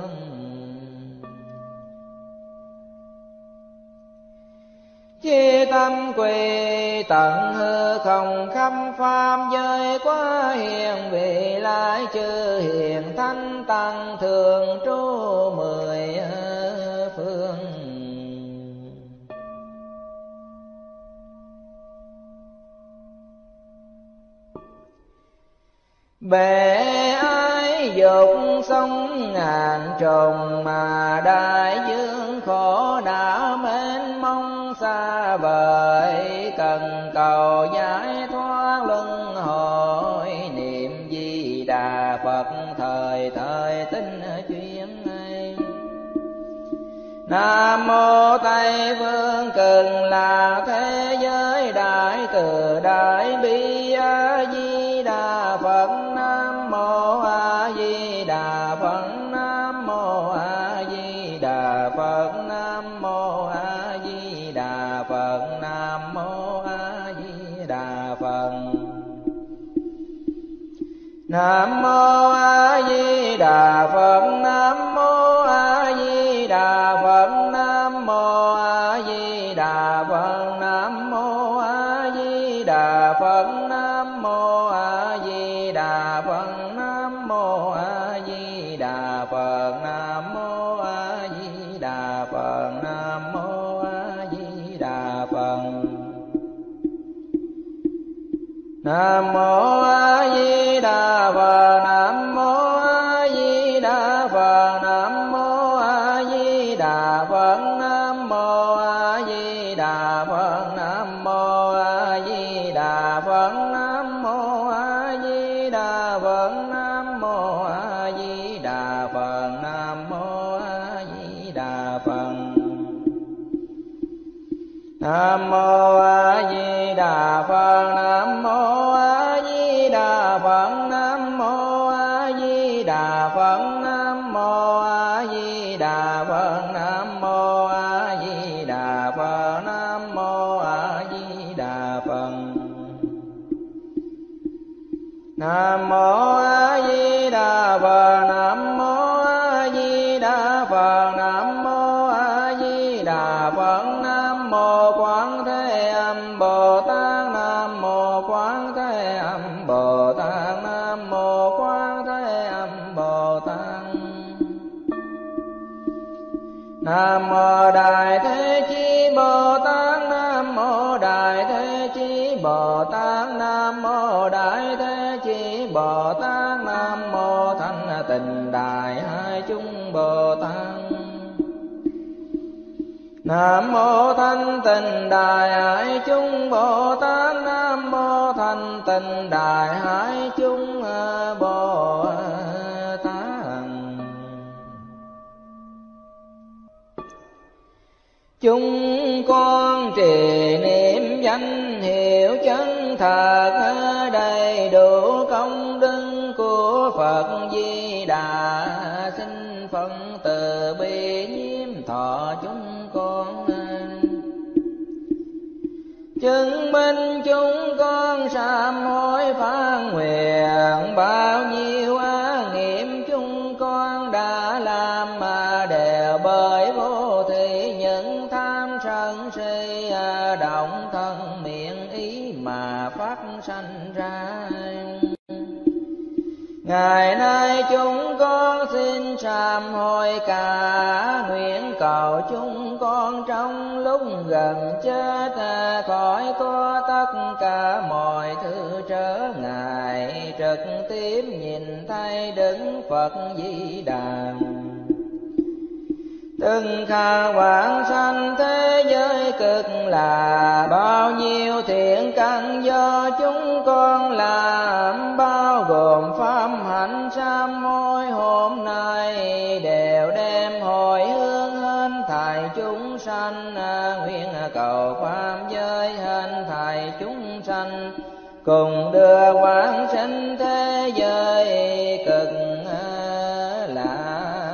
Chi tâm quy tận hư không khắp pháp giới, quá hiền vị lai chư hiền thánh tăng thường trú mười phương. Bề ái dục sông ngàn trùng, mà đại dương khổ đã mênh mông xa vời. Cần cầu giải thoát luân hồi, niệm Di Đà Phật thời thời tinh chuyên ấy. Nam mô Tây Phương Cực Lạc thế giới đại từ đại bi A Di Đà Phật. Nam mô A Di Đà Phật. Nam mô A Di Đà Phật. Nam mô A Di Đà Phật. Nam mô A Di Đà Phật. Nam mô A Di Đà Phật. Nam mô A Di Đà Phật. Nam mô A Di Đà Phật. Nam mô A Di Đà Phật. Nam mô A Di Đà Phật. Nam mô A Di Đà Phật. Nam mô A Di Đà Phật. Nam mô A Di Đà Phật. Nam mô A Di Đà Phật. Nam mô A Di Đà Phật. Nam mô A Di Đà Phật. Nam mô A Di Đà Phật. Nam mô A Di Đà Phật. Nam mô A Di Đà Nam mô A Di Đà Phật. Nam mô A Di Đà Phật. Nam mô A Di Đà Phật. Nam mô A Di Đà Phật. Nam mô A Di Đà Phật. Nam mô A Di Đà Phật. Nam mô A Di Đà Phật. Nam mô A Di Đà Phật. Nam mô A Di Đà Phật. Nam mô Quán Thế Âm Bồ Tát. Nam mô Quán Thế Âm Bồ Tát. Nam mô Quán Thế Âm Bồ Tát. Nam mô Đại Thế Chí Bồ Tát. Nam mô Đại Thế Chí Bồ Tát. Nam mô Đại Thế Chí Bồ Tát. Nam mô Thanh Tịnh Đại Hải Chúng Bồ Tát. Nam mô Thanh Tịnh Đại Hải Chúng Bồ Tát. Nam mô Thanh Tịnh Đại Hải Chúng Bồ Tát. Chúng con trì niệm danh hiệu chân thật, đầy đủ công đức của Phật Di Đà. Xin Phật từ bi nhiếp thọ chúng con, chứng minh chúng con sám hối phán nguyện. Bao nhiêu ác nghiệp chúng con đã làm mà đều bởi vô thị những tham sân si động thân miệng ý mà phát sanh ra. Ngày nay chúng con xin sám hối cả, nguyện cầu chúng con trong lúc gần chết khỏi có tất cả mọi thứ trở ngại, trực tiếp nhìn thấy Đức Phật Di Đà. Từng khả quảng sanh thế giới cực là, bao nhiêu thiện căn do chúng con làm, bao gồm pháp hạnh sám hối hôm nay đều đem hồi hướng hết thảy chúng sanh. Nguyện cầu pháp giới hết thảy chúng sanh, cùng đưa quảng sinh thế giới cực lạc.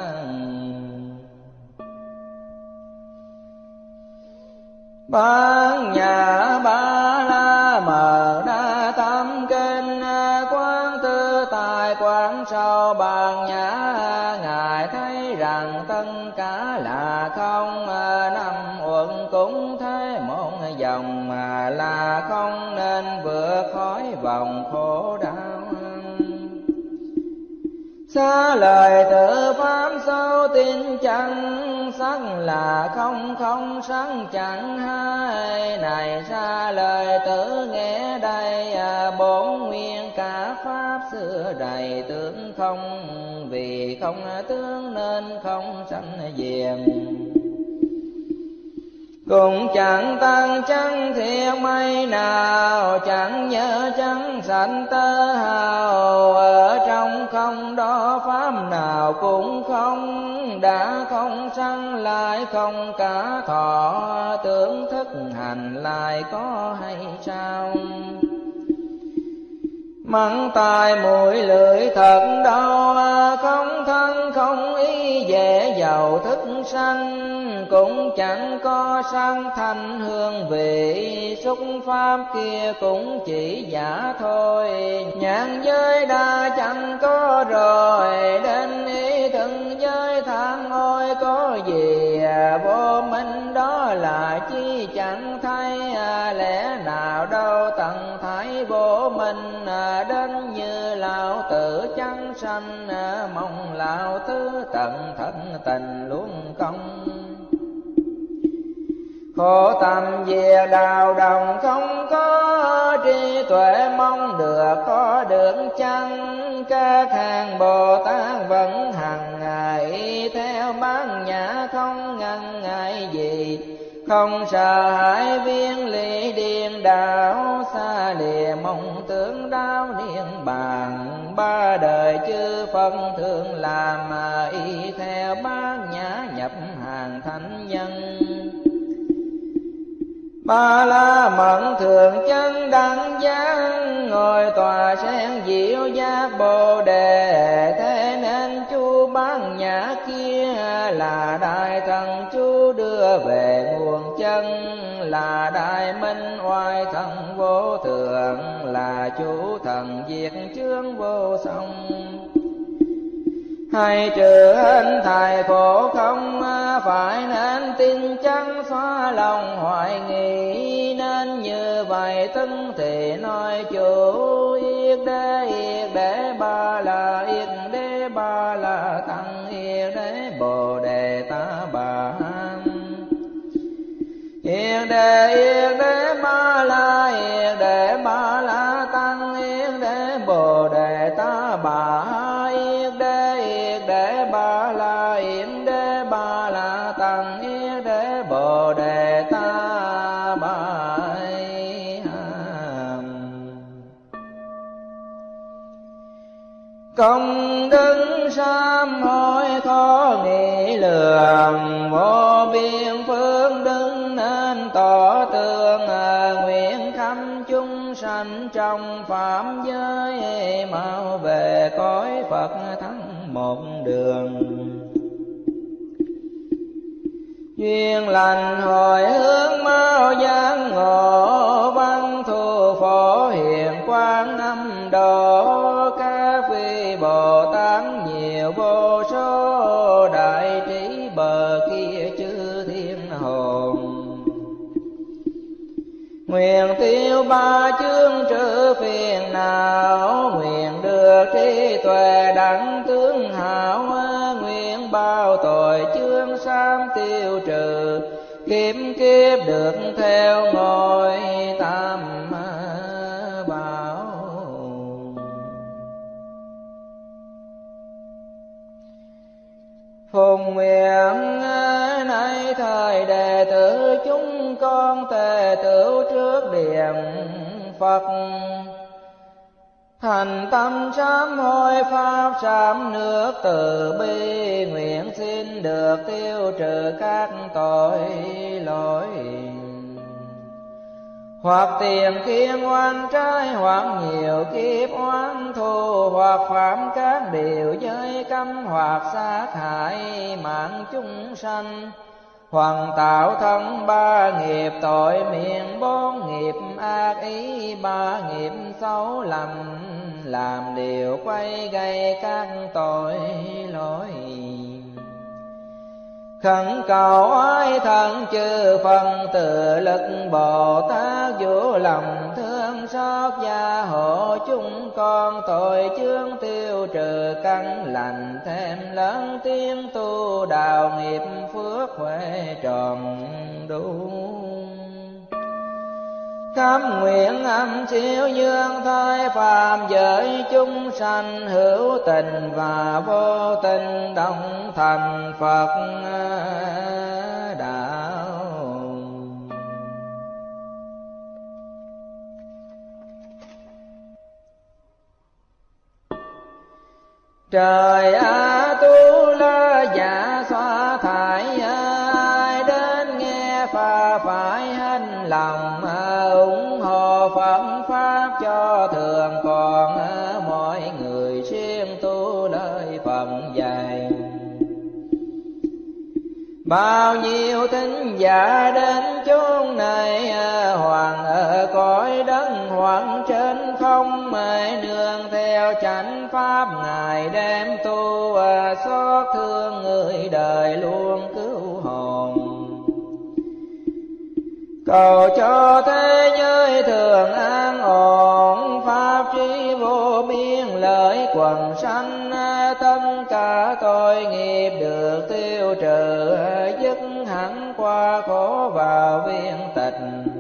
Bát Nhã Ba La Mật Đa Tâm Kinh, quán tư tài quán sâu bát nhã. Ngài thấy rằng tất cả là không, năm uẩn cũng thế một dòng mà là không, nên vượt khỏi vòng khổ đau. Xa lời tự pháp sâu tin chẳng, sắc là không không sắc chẳng hai. Này xa lời tự nghe đây, bốn nguyên cả pháp xưa đầy tướng không. Vì không tướng nên không sanh diệm, cũng chẳng tăng chẳng thiệt mấy nào. Chẳng nhớ chẳng sanh tơ hào, ở trong không đó pháp nào cũng không. Đã không sanh lại không cả thọ, tưởng thức hành lại có hay sao. Mắng tai mũi lưỡi thật đau, không thân không ý dễ giàu thức sanh. Cũng chẳng có sang thanh hương vị, xúc pháp kia cũng chỉ giả thôi. Nhãn giới đa chẳng có rồi, đến ý thân giới than ôi có gì. Vô minh đó là chi chẳng thấy, lẽ nào đâu tận thấy vô minh. Đến như lão tử chẳng sanh, mong lão tứ tận thân tình luôn công. Khổ tâm về đào đồng không có, trí tuệ mong được có được chăng. Các hàng Bồ Tát vẫn hằng ngày, theo bát nhã không ngần ngại gì. Không sợ hãi viên lý điên đảo, xa lìa mong tưởng đau niên bàn. Ba đời chư Phật thường làm, mà y theo bát nhã nhập hàng thánh nhân. Ba la mật thường chân đẳng giác, ngồi tòa sen diệu giác bồ đề. Thế nên chú bán nhã kia là đại thần chú đưa về nguồn chân, là đại minh oai thần vô thượng, là chú thần diệt chướng vô song. Hay trừ hình thầy khổ không phải, nên tin chắn xóa lòng hoài nghi. Nên như vậy tấn thì nói chủ yết đế yết đế ba la yết đế ba la tăng yết đế bồ đề ta bà. Yết đế yết đế ba la yết đế ba la tăng yết đế bồ đề ta bà. Yết đế yết đế ba la yết đế ba la tăng yết đế bồ đề ta bà. Công đức sám hối khó nghĩ lường, vô biên phương đức nên tỏ tường. Nguyện khắp chúng sanh trong phạm giới, mau về cõi Phật thắng một đường. Duyên lành hồi hướng mau giác ngộ, văn thù phổ hiền quang âm độ. Các vị Bồ Tát nhiều vô số, đại trí bờ kia chư thiên hồn. Nguyện tiêu ba chướng trừ phiền não, nguyện được trí tuệ đẳng tướng hảo. Nguyện bao tội chướng sám tiêu trừ, kiếp kiếp được theo ngôi tam bảo. Phùng nguyện nay thời đệ tử chúng con tề tửu trước điện Phật, thành tâm sám hối pháp sám nước từ bi. Nguyện xin được tiêu trừ các tội lỗi, hoặc tiền kiên oan trái, hoặc nhiều kiếp oán thù, hoặc phạm các điều giới cấm, hoặc sát hại mạng chúng sanh, hoặc tạo thân ba nghiệp tội miệng, bốn nghiệp ác ý, ba nghiệp xấu lầm, làm điều quay gây các tội lỗi. Khẩn cầu oai thần chư phần tự lực Bồ Tát, vũ lòng thương xót gia hộ chúng con. Tội chướng tiêu trừ căn lành, thêm lớn tiếng tu đạo nghiệp phước huệ tròn đủ. Khắp nguyện âm siêu dương thái phàm giới chúng sanh, hữu tình và vô tình đồng thành Phật đạo. Trời A Tu La dạ xóa thải, ai đến nghe phà phải hành lòng. Ủng hộ Phật Pháp cho thường còn, mọi người siêng tu lời Phật dạy. Bao nhiêu thính giả đến chốn này, hoàng ở cõi đất hoặc trên không. Nương theo chánh pháp Ngài đem tu, xót thương người đời luôn cứu hồn. Cầu cho thế giới thường an ổn, pháp trí vô biên lợi quần sanh. Tất cả tội nghiệp được tiêu trừ, dứt hẳn qua khổ vào viên tịch.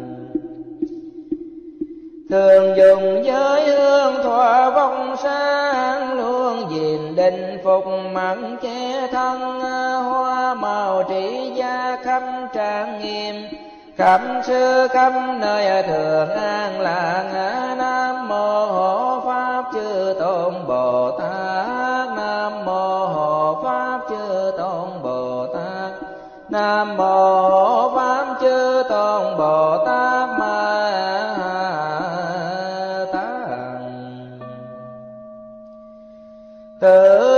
Thường dùng giới hương thọ vong sáng, luôn gìn định phục mặn che thân. Hoa màu trị gia khắp trang nghiêm, khắp xứ khắp nơi thường an lạc. Nam mô hộ pháp chư tôn Bồ Tát, nam mô hộ pháp chư tôn Bồ Tát, nam mô hộ pháp chư tôn Bồ Tát. tự